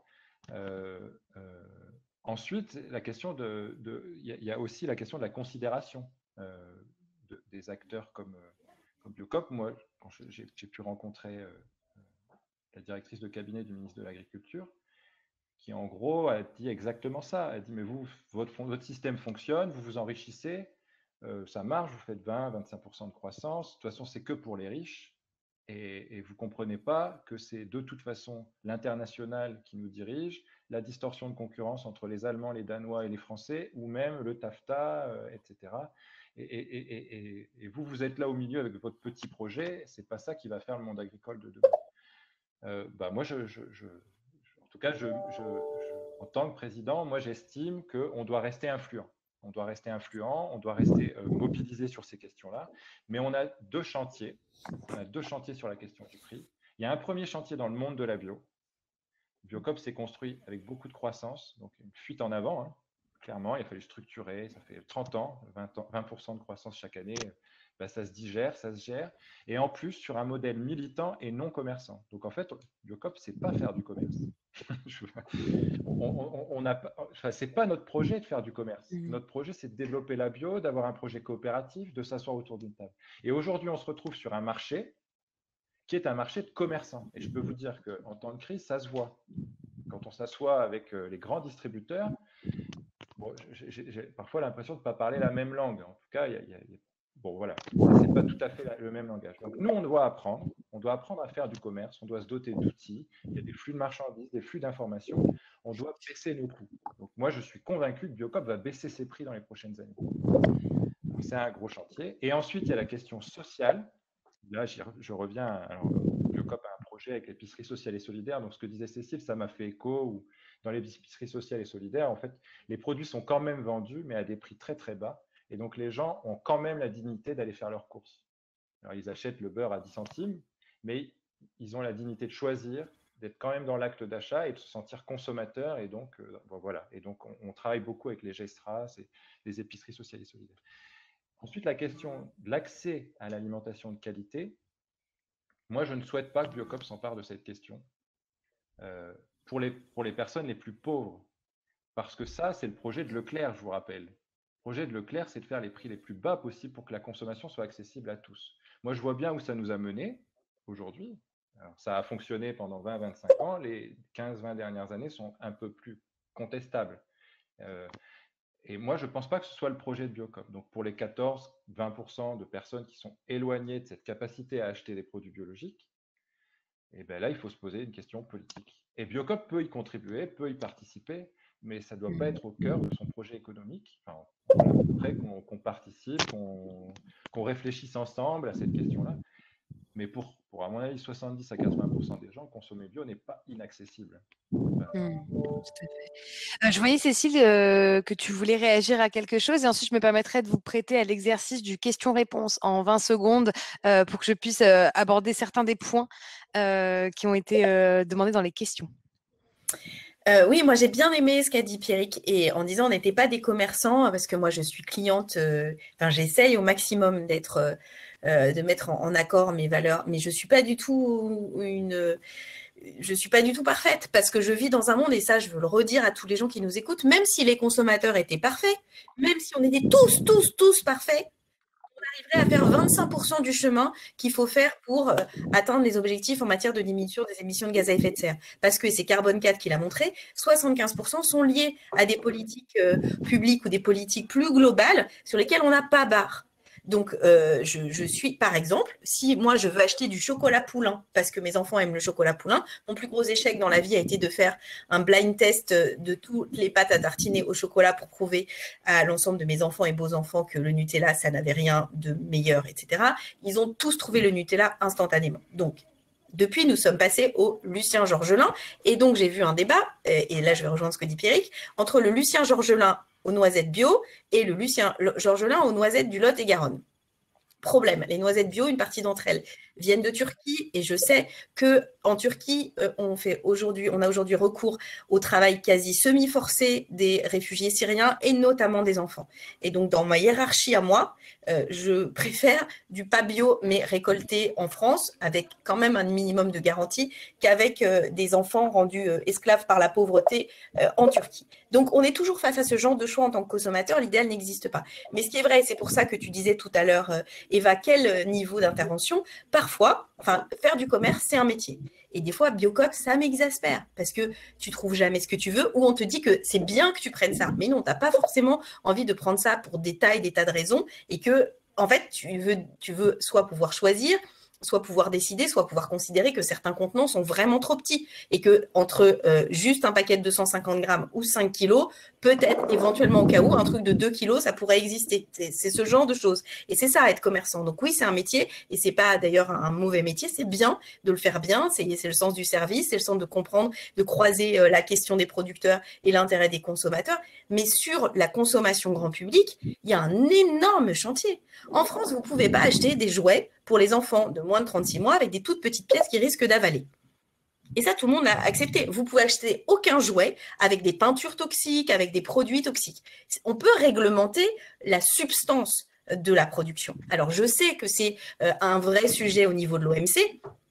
Speaker 3: Ensuite, la question il y a aussi la question de la considération des acteurs comme Biocop. Moi, quand j'ai pu rencontrer la directrice de cabinet du ministre de l'Agriculture, qui en gros a dit exactement ça. Elle a dit, mais votre système fonctionne, vous vous enrichissez, ça marche, vous faites 20-25% de croissance. De toute façon, c'est que pour les riches. Et vous ne comprenez pas que c'est de toute façon l'international qui nous dirige, la distorsion de concurrence entre les Allemands, les Danois et les Français, ou même le TAFTA, etc. Et vous, vous êtes là au milieu avec votre petit projet. C'est pas ça qui va faire le monde agricole de demain. Moi, en tout cas, en tant que président, moi, j'estime qu'on doit rester influent. On doit rester influent, on doit rester mobilisé sur ces questions-là. Mais on a deux chantiers. On a deux chantiers sur la question du prix. Il y a un premier chantier dans le monde de la bio. Biocop s'est construit avec beaucoup de croissance, donc une fuite en avant. Hein. Clairement, il a fallu structurer. Ça fait 30 ans, 20% de croissance chaque année. Ça se digère, ça se gère. Et en plus, sur un modèle militant et non commerçant. Donc en fait, Biocop, c'est pas faire du commerce. C'est pas notre projet de faire du commerce. Notre projet, c'est de développer la bio, d'avoir un projet coopératif, de s'asseoir autour d'une table. Et aujourd'hui, on se retrouve sur un marché qui est un marché de commerçants. Et je peux vous dire qu'en temps de crise, ça se voit. Quand on s'assoit avec les grands distributeurs, bon, j'ai parfois l'impression de ne pas parler la même langue. En tout cas, bon, voilà, c'est pas tout à fait le même langage. Donc, nous, on doit apprendre à faire du commerce, on doit se doter d'outils. Il y a des flux de marchandises, des flux d'informations. On doit baisser nos coûts. Donc, moi, je suis convaincu que Biocop va baisser ses prix dans les prochaines années. C'est un gros chantier. Et ensuite, il y a la question sociale. Là, je reviens. Alors, Biocop a un projet avec l'épicerie sociale et solidaire. Donc, ce que disait Cécile, ça m'a fait écho. Où, dans les épiceries sociales et solidaires, en fait, les produits sont quand même vendus, mais à des prix très, très bas. Et donc, les gens ont quand même la dignité d'aller faire leurs courses. Alors, ils achètent le beurre à 10 centimes, mais ils ont la dignité de choisir, d'être quand même dans l'acte d'achat et de se sentir consommateur. Et donc, bon, voilà. Et donc, on travaille beaucoup avec les Gestras et les épiceries sociales et solidaires. Ensuite, la question de l'accès à l'alimentation de qualité. Moi, je ne souhaite pas que Biocop s'empare de cette question pour les personnes les plus pauvres. Parce que ça, c'est le projet de Leclerc, je vous rappelle. Le projet de Leclerc, c'est de faire les prix les plus bas possibles pour que la consommation soit accessible à tous. Moi, je vois bien où ça nous a menés aujourd'hui. Alors, ça a fonctionné pendant 20-25 ans. Les 15-20 dernières années sont un peu plus contestables. Et moi, je ne pense pas que ce soit le projet de Biocop. Donc, pour les 14-20% de personnes qui sont éloignées de cette capacité à acheter des produits biologiques, et bien là, il faut se poser une question politique. Et Biocop peut y contribuer, peut y participer, mais ça ne doit pas être au cœur de son projet économique. Enfin, après, qu'on participe, qu'on réfléchisse ensemble à cette question-là. Mais pour, à mon avis, 70 à 80% des gens, consommer bio n'est pas inaccessible.
Speaker 1: Tout à fait. Je voyais, Cécile, que tu voulais réagir à quelque chose et ensuite je me permettrai de vous prêter à l'exercice du question-réponse en 20 secondes pour que je puisse aborder certains des points qui ont été demandés dans les questions.
Speaker 2: Oui, moi j'ai bien aimé ce qu'a dit Pierrick et en disant on n'était pas des commerçants parce que moi je suis cliente, j'essaye au maximum d'être, de mettre en accord mes valeurs, mais je suis pas du tout je suis pas du tout parfaite parce que je vis dans un monde, et ça je veux le redire à tous les gens qui nous écoutent, même si les consommateurs étaient parfaits, même si on était tous parfaits, on arriverait à faire 25% du chemin qu'il faut faire pour atteindre les objectifs en matière de diminution des émissions de gaz à effet de serre. Parce que c'est Carbone 4 qui l'a montré, 75% sont liés à des politiques publiques ou des politiques plus globales sur lesquelles on n'a pas barre. Donc, je suis, par exemple, si moi je veux acheter du chocolat poulain parce que mes enfants aiment le chocolat poulain, mon plus gros échec dans la vie a été de faire un blind test de toutes les pâtes à tartiner au chocolat pour prouver à l'ensemble de mes enfants et beaux-enfants que le Nutella, ça n'avait rien de meilleur, etc. Ils ont tous trouvé le Nutella instantanément. Donc, depuis, nous sommes passés au Lucien Georgelin. Et donc, j'ai vu un débat, et là, je vais rejoindre ce que dit Pierrick, entre le Lucien Georgelin aux noisettes bio et le Lucien Georgelin aux noisettes du Lot-et-Garonne. Problème, les noisettes bio, une partie d'entre elles viennent de Turquie et je sais qu'en Turquie, on a aujourd'hui recours au travail quasi semi-forcé des réfugiés syriens et notamment des enfants. Et donc, dans ma hiérarchie à moi, je préfère du pas bio mais récolté en France avec quand même un minimum de garantie qu'avec des enfants rendus esclaves par la pauvreté en Turquie. Donc, on est toujours face à ce genre de choix en tant que consommateur. L'idéal n'existe pas. Mais ce qui est vrai, c'est pour ça que tu disais tout à l'heure, Eva, quel niveau d'intervention? Parfois, faire du commerce, c'est un métier. Et des fois, Biocop, ça m'exaspère parce que tu trouves jamais ce que tu veux ou on te dit que c'est bien que tu prennes ça. Mais non, tu n'as pas forcément envie de prendre ça pour des tas de raisons et que, en fait, tu veux soit pouvoir choisir, soit pouvoir décider, soit pouvoir considérer que certains contenants sont vraiment trop petits et que entre juste un paquet de 250 grammes ou 5 kilos, peut-être éventuellement au cas où, un truc de 2 kilos, ça pourrait exister. C'est ce genre de choses. Et c'est ça, être commerçant. Donc oui, c'est un métier et c'est pas d'ailleurs un mauvais métier. C'est bien de le faire bien. C'est le sens du service, c'est le sens de comprendre, de croiser la question des producteurs et l'intérêt des consommateurs. Mais sur la consommation grand public, il y a un énorme chantier. En France, vous ne pouvez pas acheter des jouets pour les enfants de moins de 36 mois avec des toutes petites pièces qui risquent d'avaler. Et ça, tout le monde l'a accepté. Vous pouvez acheter aucun jouet avec des peintures toxiques, avec des produits toxiques. On peut réglementer la substance de la production. Alors, je sais que c'est un vrai sujet au niveau de l'OMC.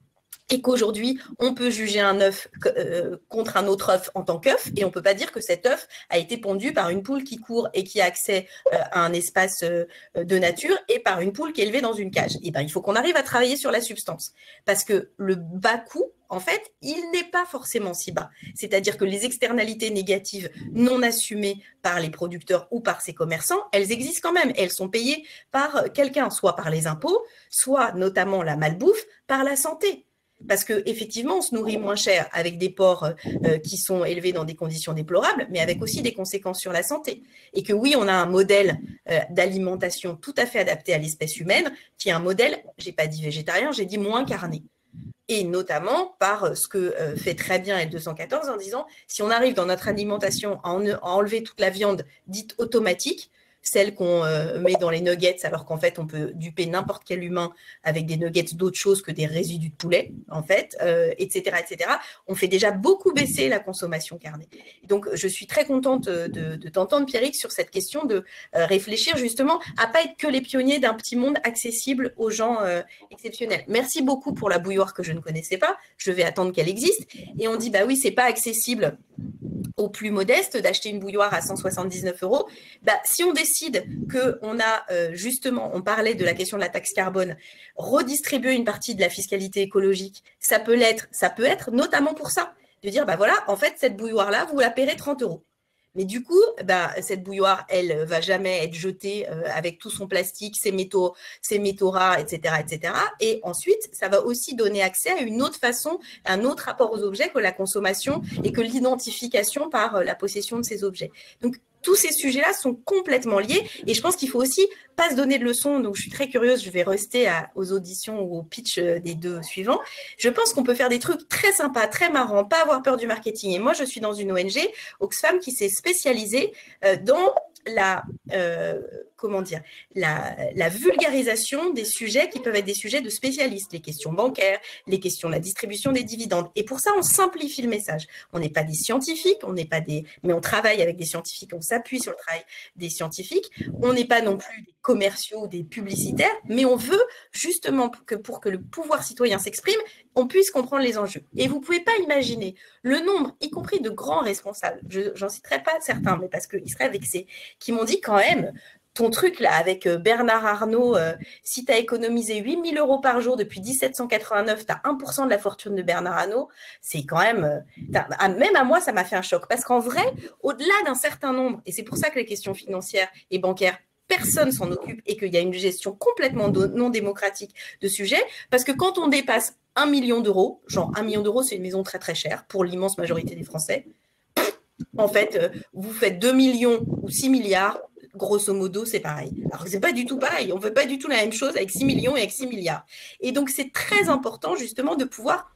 Speaker 2: et qu'aujourd'hui, on peut juger un œuf contre un autre œuf en tant qu'œuf, et on ne peut pas dire que cet œuf a été pondu par une poule qui court et qui a accès à un espace de nature, et par une poule qui est élevée dans une cage. Et ben, il faut qu'on arrive à travailler sur la substance, parce que le bas coût, en fait, il n'est pas forcément si bas. C'est-à-dire que les externalités négatives non assumées par les producteurs ou par ces commerçants, elles existent quand même. Elles sont payées par quelqu'un, soit par les impôts, soit, notamment la malbouffe, par la santé. Parce qu'effectivement, on se nourrit moins cher avec des porcs qui sont élevés dans des conditions déplorables, mais avec aussi des conséquences sur la santé. Et que oui, on a un modèle d'alimentation tout à fait adapté à l'espèce humaine, qui est un modèle, j'ai pas dit végétarien, j'ai dit moins carné. Et notamment par ce que fait très bien L214 en disant, si on arrive dans notre alimentation à enlever toute la viande dite automatique, celle qu'on met dans les nuggets, alors qu'en fait, on peut duper n'importe quel humain avec des nuggets d'autre chose que des résidus de poulet, en fait, etc., etc. On fait déjà beaucoup baisser la consommation carnée. Donc, je suis très contente de t'entendre, Pierrick, sur cette question de réfléchir justement à pas être que les pionniers d'un petit monde accessible aux gens exceptionnels. Merci beaucoup pour la bouilloire que je ne connaissais pas. Je vais attendre qu'elle existe. Et on dit, bah oui, c'est pas accessible aux plus modestes d'acheter une bouilloire à 179 €. Bah, si on décide qu'on a justement, on parlait de la question de la taxe carbone, redistribuer une partie de la fiscalité écologique, ça peut être notamment pour ça, de dire, bah voilà, en fait, cette bouilloire-là, vous la paierez 30 €. Mais du coup, bah, cette bouilloire, elle va jamais être jetée avec tout son plastique, ses métaux rares, etc., etc. Et ensuite, ça va aussi donner accès à une autre façon, un autre rapport aux objets que la consommation et que l'identification par la possession de ces objets. Donc, tous ces sujets-là sont complètement liés et je pense qu'il faut aussi pas se donner de leçons. Donc, je suis très curieuse, je vais rester aux auditions ou au pitch des deux suivants. Je pense qu'on peut faire des trucs très sympas, très marrants, pas avoir peur du marketing. Et moi, je suis dans une ONG, Oxfam, qui s'est spécialisée dans la vulgarisation des sujets qui peuvent être des sujets de spécialistes, les questions bancaires, les questions de la distribution des dividendes. Et pour ça, on simplifie le message. On n'est pas des scientifiques, mais on travaille avec des scientifiques, on s'appuie sur le travail des scientifiques. On n'est pas non plus des commerciaux, des publicitaires, mais on veut justement pour que le pouvoir citoyen s'exprime, on puisse comprendre les enjeux. Et vous ne pouvez pas imaginer le nombre, y compris de grands responsables, j'en citerai pas certains, mais parce qu'ils seraient vexés, qui m'ont dit quand même, ton truc là avec Bernard Arnault, si tu as économisé 8 000 € par jour depuis 1789, tu as 1% de la fortune de Bernard Arnault, c'est quand même, même à moi, ça m'a fait un choc. Parce qu'en vrai, au-delà d'un certain nombre, et c'est pour ça que les questions financières et bancaires, personne s'en occupe et qu'il y a une gestion complètement non démocratique de sujets, parce que quand on dépasse 1 million d'euros, genre 1 million d'euros, c'est une maison très très chère pour l'immense majorité des Français. En fait, vous faites 2 millions ou 6 milliards, grosso modo, c'est pareil. Alors, c'est pas du tout pareil. On ne fait pas du tout la même chose avec 6 millions et avec 6 milliards. Et donc, c'est très important, justement, de pouvoir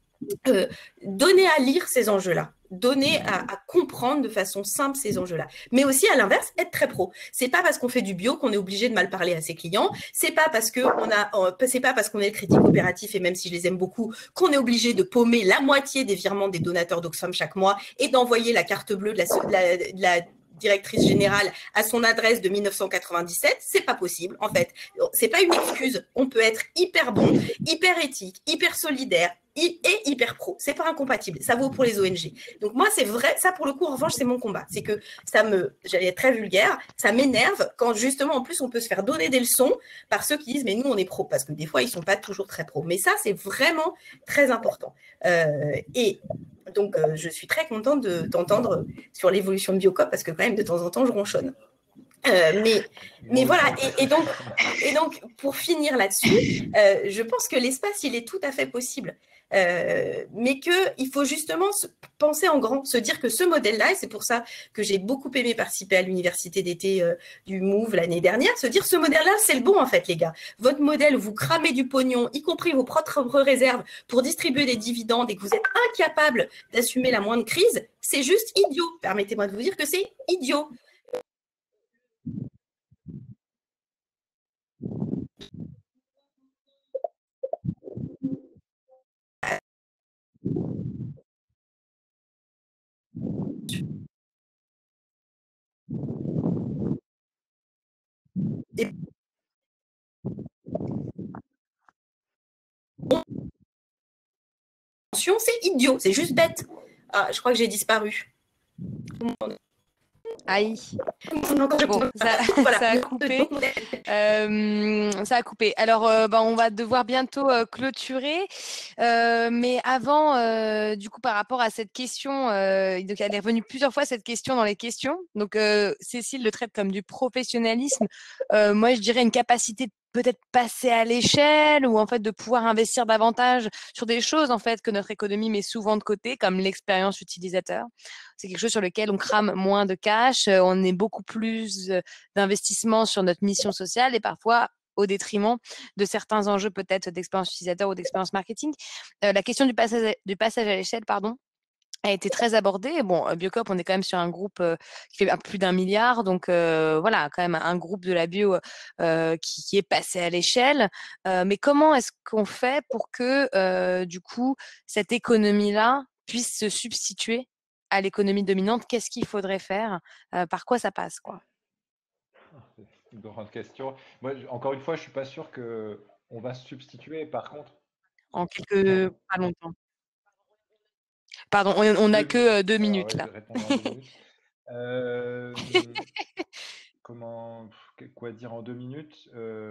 Speaker 2: donner à lire ces enjeux-là, donner à comprendre de façon simple ces enjeux-là. Mais aussi, à l'inverse, être très pro. C'est pas parce qu'on fait du bio qu'on est obligé de mal parler à ses clients. C'est pas parce qu'on est le crédit coopératif, et même si je les aime beaucoup, qu'on est obligé de paumer la moitié des virements des donateurs d'Oxfam chaque mois et d'envoyer la carte bleue de la directrice générale à son adresse de 1997, c'est pas possible. En fait, c'est pas une excuse. On peut être hyper bon, hyper éthique, hyper solidaire et hyper pro. C'est pas incompatible. Ça vaut pour les ONG. Donc moi, c'est vrai. Ça, pour le coup, en revanche, c'est mon combat. C'est que j'allais être très vulgaire, ça m'énerve quand justement, en plus, on peut se faire donner des leçons par ceux qui disent, mais nous, on est pro. Parce que des fois, ils sont pas toujours très pro. Mais ça, c'est vraiment très important. Et donc, je suis très contente de t'entendre sur l'évolution de Biocop parce que quand même, de temps en temps, je ronchonne. Mais voilà, et donc, pour finir là-dessus, je pense que l'espace, il est tout à fait possible. Mais qu'il faut justement penser en grand, se dire que ce modèle-là, et c'est pour ça que j'ai beaucoup aimé participer à l'université d'été du MOVE l'année dernière, se dire ce modèle-là, c'est le bon en fait, les gars. Votre modèle, vous cramez du pognon, y compris vos propres réserves, pour distribuer des dividendes et que vous êtes incapable d'assumer la moindre crise, c'est juste idiot. Permettez-moi de vous dire que c'est idiot. Et c'est idiot, c'est juste bête. Ah, je crois que j'ai disparu.
Speaker 1: Aïe. Bon, ça a coupé. Ça a coupé. Alors, on va devoir bientôt clôturer. Mais avant, du coup, par rapport à cette question, donc elle est revenue plusieurs fois, cette question dans les questions. Donc, Cécile le traite comme du professionnalisme. Moi, je dirais une capacité de peut-être passer à l'échelle ou en fait de pouvoir investir davantage sur des choses en fait que notre économie met souvent de côté, comme l'expérience utilisateur. C'est quelque chose sur lequel on crame moins de cash, on est beaucoup plus d'investissement sur notre mission sociale et parfois au détriment de certains enjeux peut-être d'expérience utilisateur ou d'expérience marketing. La question du passage à l'échelle, pardon, a été très abordée. Bon, Biocop, on est quand même sur un groupe qui fait plus d'1 milliard, donc voilà, quand même un groupe de la bio qui est passé à l'échelle. Mais comment est-ce qu'on fait pour que, du coup, cette économie-là puisse se substituer à l'économie dominante? Qu'est-ce qu'il faudrait faire? Par quoi ça passe, quoi?
Speaker 3: C'est une grande question. Moi, encore une fois, je suis pas sûr que on va se substituer. Par contre,
Speaker 1: En pas longtemps. Pardon, on n'a que 2
Speaker 3: Alors,
Speaker 1: minutes
Speaker 3: ouais, je
Speaker 1: là.
Speaker 3: vais répondre en 2 minutes. Euh, quoi dire en 2 minutes?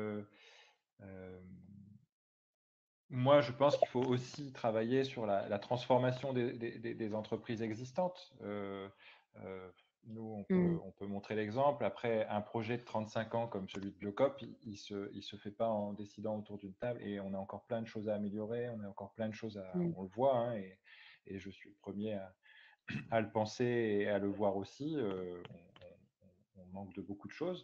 Speaker 3: Moi, je pense qu'il faut aussi travailler sur la transformation des entreprises existantes. Nous, on peut montrer l'exemple. Après, un projet de 35 ans comme celui de Biocop, il se fait pas en décidant autour d'une table et on a encore plein de choses à améliorer, on a encore plein de choses on le voit, hein, et je suis le premier à le penser et à le voir aussi. On manque de beaucoup de choses.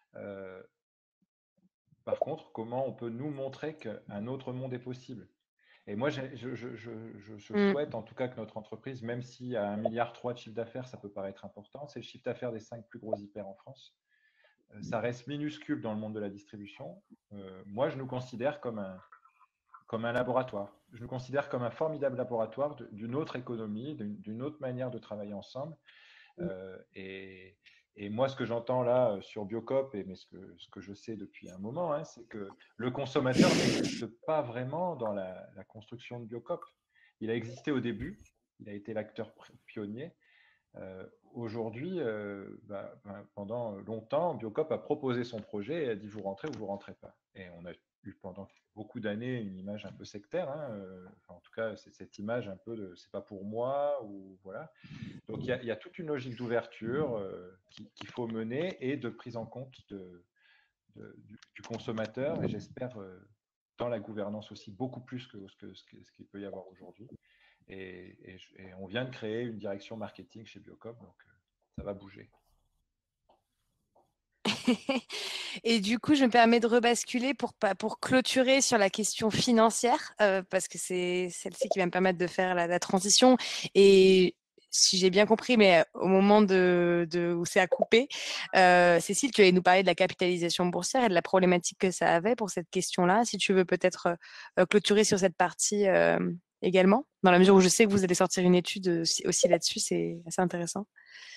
Speaker 3: Par contre, comment on peut nous montrer qu'un autre monde est possible? Et moi, je souhaite en tout cas que notre entreprise, même si à 1,3 milliard de chiffre d'affaires, ça peut paraître important, c'est le chiffre d'affaires des 5 plus gros hyper en France. Ça reste minuscule dans le monde de la distribution. Moi, je nous considère comme un laboratoire. Je nous considère comme un formidable laboratoire d'une autre économie, d'une autre manière de travailler ensemble. Et moi, ce que j'entends là sur Biocop, mais ce que je sais depuis un moment, hein, c'est que le consommateur n'existe pas vraiment dans la construction de Biocop. Il a existé au début, il a été l'acteur pionnier. Aujourd'hui, pendant longtemps, Biocop a proposé son projet et a dit vous rentrez ou vous rentrez pas. Et on a eu pendant beaucoup d'années une image un peu sectaire, hein, en tout cas c'est cette image un peu de c'est pas pour moi ou voilà. Donc il y a toute une logique d'ouverture qu'il faut mener et de prise en compte du consommateur et j'espère dans la gouvernance aussi beaucoup plus que ce qu'il peut y avoir aujourd'hui. Et on vient de créer une direction marketing chez Biocop, donc ça va bouger.
Speaker 1: Et du coup, je me permets de rebasculer pour clôturer sur la question financière, parce que c'est celle-ci qui va me permettre de faire la transition. Et si j'ai bien compris, mais au moment où c'est à couper, Cécile, tu allais nous parler de la capitalisation boursière et de la problématique que ça avait pour cette question-là. Si tu veux peut-être clôturer sur cette partie également, dans la mesure où je sais que vous allez sortir une étude aussi là-dessus, c'est assez intéressant.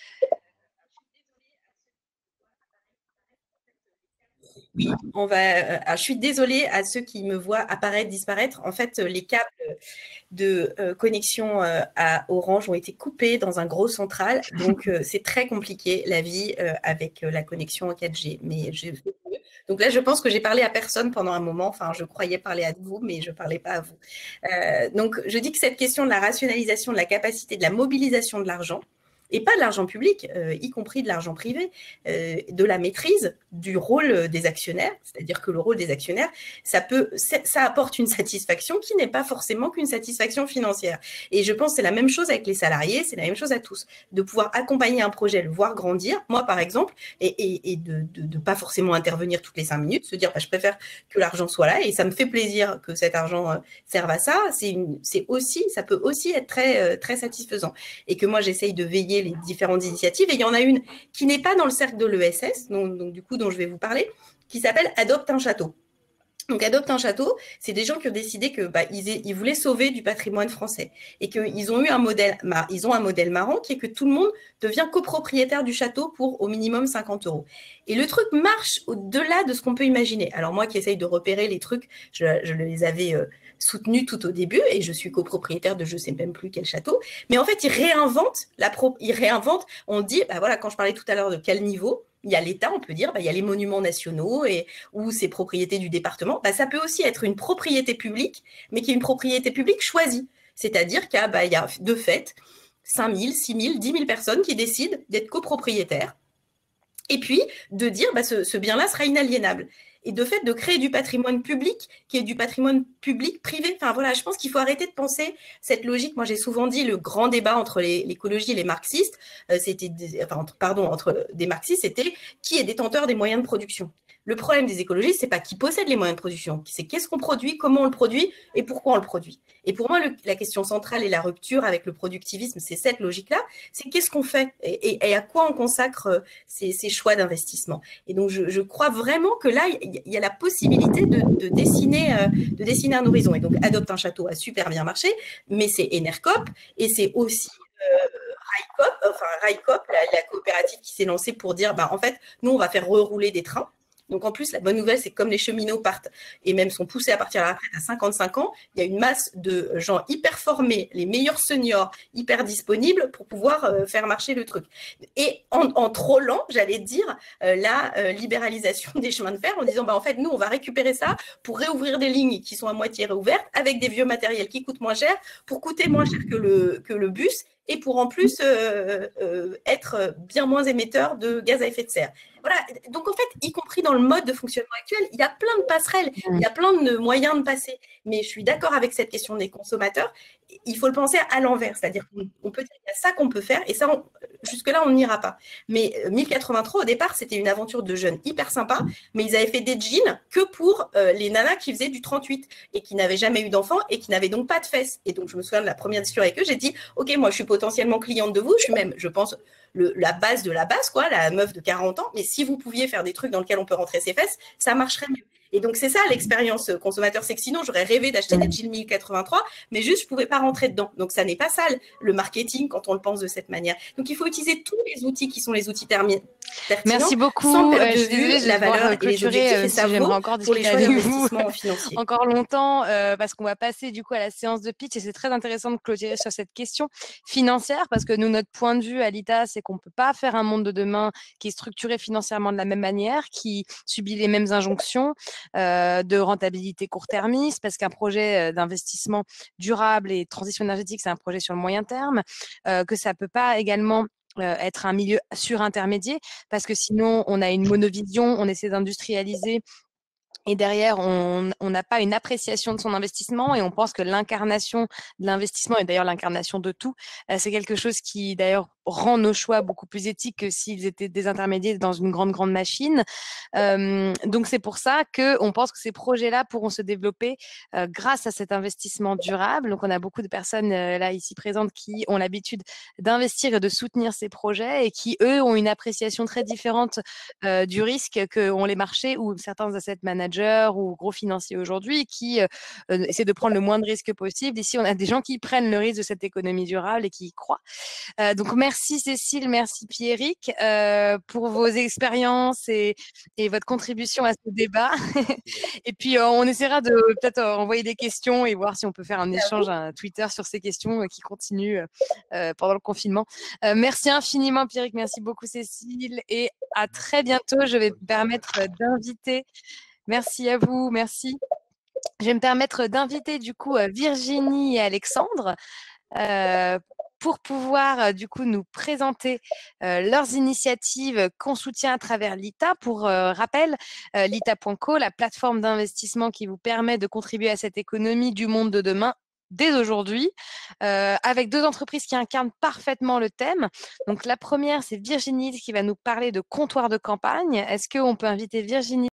Speaker 2: Oui, je suis désolée à ceux qui me voient apparaître, disparaître. En fait, les câbles de connexion à Orange ont été coupés dans un gros central. Donc, c'est très compliqué la vie avec la connexion 4G. Mais donc là, je pense que j'ai parlé à personne pendant un moment. Enfin, je croyais parler à vous, mais je ne parlais pas à vous. Donc, je dis que cette question de la rationalisation, de la capacité, de la mobilisation de l'argent, et pas de l'argent public, y compris de l'argent privé, de la maîtrise du rôle des actionnaires, c'est-à-dire que le rôle des actionnaires, ça apporte une satisfaction qui n'est pas forcément qu'une satisfaction financière. Et je pense que c'est la même chose avec les salariés, c'est la même chose à tous, de pouvoir accompagner un projet, le voir grandir, moi par exemple, et de pas forcément intervenir toutes les 5 minutes, se dire je préfère que l'argent soit là, et ça me fait plaisir que cet argent serve à ça, ça peut aussi être très, très satisfaisant. Et que moi j'essaye de veiller les différentes initiatives. Et il y en a une qui n'est pas dans le cercle de l'ESS, donc du coup dont je vais vous parler, qui s'appelle Adopte un château. Donc, Adopte un château, c'est des gens qui ont décidé que ils voulaient sauver du patrimoine français et qu'ils ont eu ils ont un modèle marrant qui est que tout le monde devient copropriétaire du château pour au minimum 50 euros. Et le truc marche au-delà de ce qu'on peut imaginer. Alors moi qui essaye de repérer les trucs, je les avais soutenus tout au début et je suis copropriétaire de je sais même plus quel château. Mais en fait, ils réinventent. On dit, voilà, quand je parlais tout à l'heure de quel niveau, il y a l'État, on peut dire, il y a les monuments nationaux ou ces propriétés du département. Ça peut aussi être une propriété publique, mais qui est une propriété publique choisie. C'est-à-dire qu'il y a de fait 5 000, 6 000, 10 000 personnes qui décident d'être copropriétaires et puis de dire ce bien-là sera inaliénable. Et de fait, de créer du patrimoine public qui est du patrimoine public privé. Enfin voilà, je pense qu'il faut arrêter de penser cette logique. Moi, j'ai souvent dit le grand débat entre l'écologie et les marxistes, entre des marxistes, c'était qui est détenteur des moyens de production. Le problème des écologistes, c'est pas qui possède les moyens de production, c'est qu'est-ce qu'on produit, comment on le produit et pourquoi on le produit. Et pour moi, la question centrale et la rupture avec le productivisme, c'est cette logique-là, c'est qu'est-ce qu'on fait et à quoi on consacre ces choix d'investissement. Et donc, je crois vraiment que là, il y a la possibilité de dessiner un horizon. Et donc, Adopte un château a super bien marché, mais c'est Enercop et c'est aussi Railcoop, la coopérative qui s'est lancée pour dire, en fait, nous, on va faire rerouler des trains. Donc, en plus, la bonne nouvelle, c'est que comme les cheminots partent et même sont poussés à partir à la retraite à 55 ans, il y a une masse de gens hyper formés, les meilleurs seniors, hyper disponibles pour pouvoir faire marcher le truc. Et en trollant, j'allais dire, la libéralisation des chemins de fer en disant, en fait, nous, on va récupérer ça pour réouvrir des lignes qui sont à moitié réouvertes avec des vieux matériels qui coûtent moins cher pour coûter moins cher que le bus et pour en plus être bien moins émetteur de gaz à effet de serre. Voilà. Donc, en fait, y compris dans le mode de fonctionnement actuel, il y a plein de passerelles, il y a plein de moyens de passer. Mais je suis d'accord avec cette question des consommateurs. Il faut le penser à l'envers. C'est-à-dire qu'on peut dire qu'il y a ça qu'on peut faire et ça, jusque-là, on n'ira pas. Mais 1083, au départ, c'était une aventure de jeunes hyper sympa, mais ils avaient fait des jeans que pour les nanas qui faisaient du 38 et qui n'avaient jamais eu d'enfants et qui n'avaient donc pas de fesses. Et donc, je me souviens de la première discussion avec eux, j'ai dit, OK, moi, je suis potentiellement cliente de vous, je suis même, je pense, la base de la base, quoi, la meuf de 40 ans, mais si vous pouviez faire des trucs dans lesquels on peut rentrer ses fesses, ça marcherait mieux. Et donc, c'est ça l'expérience consommateur, c'est que sinon, j'aurais rêvé d'acheter des jeans 1083, mais juste, je ne pouvais pas rentrer dedans. Donc, ça n'est pas ça le marketing quand on le pense de cette manière. Donc, il faut utiliser tous les outils qui sont les outils pertinents.
Speaker 1: Merci beaucoup.
Speaker 2: Sans perdre de vue la valeur et les objectifs. Et ça vaut
Speaker 1: encore
Speaker 2: pour les choix d'investissement financiers.
Speaker 1: Encore longtemps, parce qu'on va passer du coup à la séance de pitch et c'est très intéressant de clôturer sur cette question financière parce que nous, notre point de vue à l'ITA, c'est qu'on ne peut pas faire un monde de demain qui est structuré financièrement de la même manière, qui subit les mêmes injonctions de rentabilité court-termiste parce qu'un projet d'investissement durable et de transition énergétique, c'est un projet sur le moyen terme, que ça ne peut pas également être un milieu surintermédié parce que sinon on a une monovision, on essaie d'industrialiser et derrière, on n'a pas une appréciation de son investissement et on pense que l'incarnation de l'investissement, et d'ailleurs l'incarnation de tout, c'est quelque chose qui d'ailleurs rend nos choix beaucoup plus éthiques que s'ils étaient désintermédiés dans une grande machine. Donc c'est pour ça qu'on pense que ces projets-là pourront se développer grâce à cet investissement durable. Donc on a beaucoup de personnes là ici présentes qui ont l'habitude d'investir et de soutenir ces projets et qui, eux, ont une appréciation très différente du risque qu'ont les marchés ou certains asset managers ou gros financiers aujourd'hui qui essaient de prendre le moins de risques possible. Ici, on a des gens qui prennent le risque de cette économie durable et qui y croient. Donc, merci Cécile, merci Pierrick pour vos expériences et votre contribution à ce débat. Et puis, on essaiera de peut-être envoyer des questions et voir si on peut faire un échange à Twitter sur ces questions qui continuent pendant le confinement. Merci infiniment Pierrick, merci beaucoup Cécile et à très bientôt. Je vais me permettre d'inviter. Merci à vous, merci. Je vais me permettre d'inviter du coup Virginie et Alexandre pour pouvoir du coup nous présenter leurs initiatives qu'on soutient à travers l'ITA. Pour rappel, l'ITA.co, la plateforme d'investissement qui vous permet de contribuer à cette économie du monde de demain dès aujourd'hui, avec deux entreprises qui incarnent parfaitement le thème. Donc la première, c'est Virginie qui va nous parler de comptoir de campagne. Est-ce qu'on peut inviter Virginie ?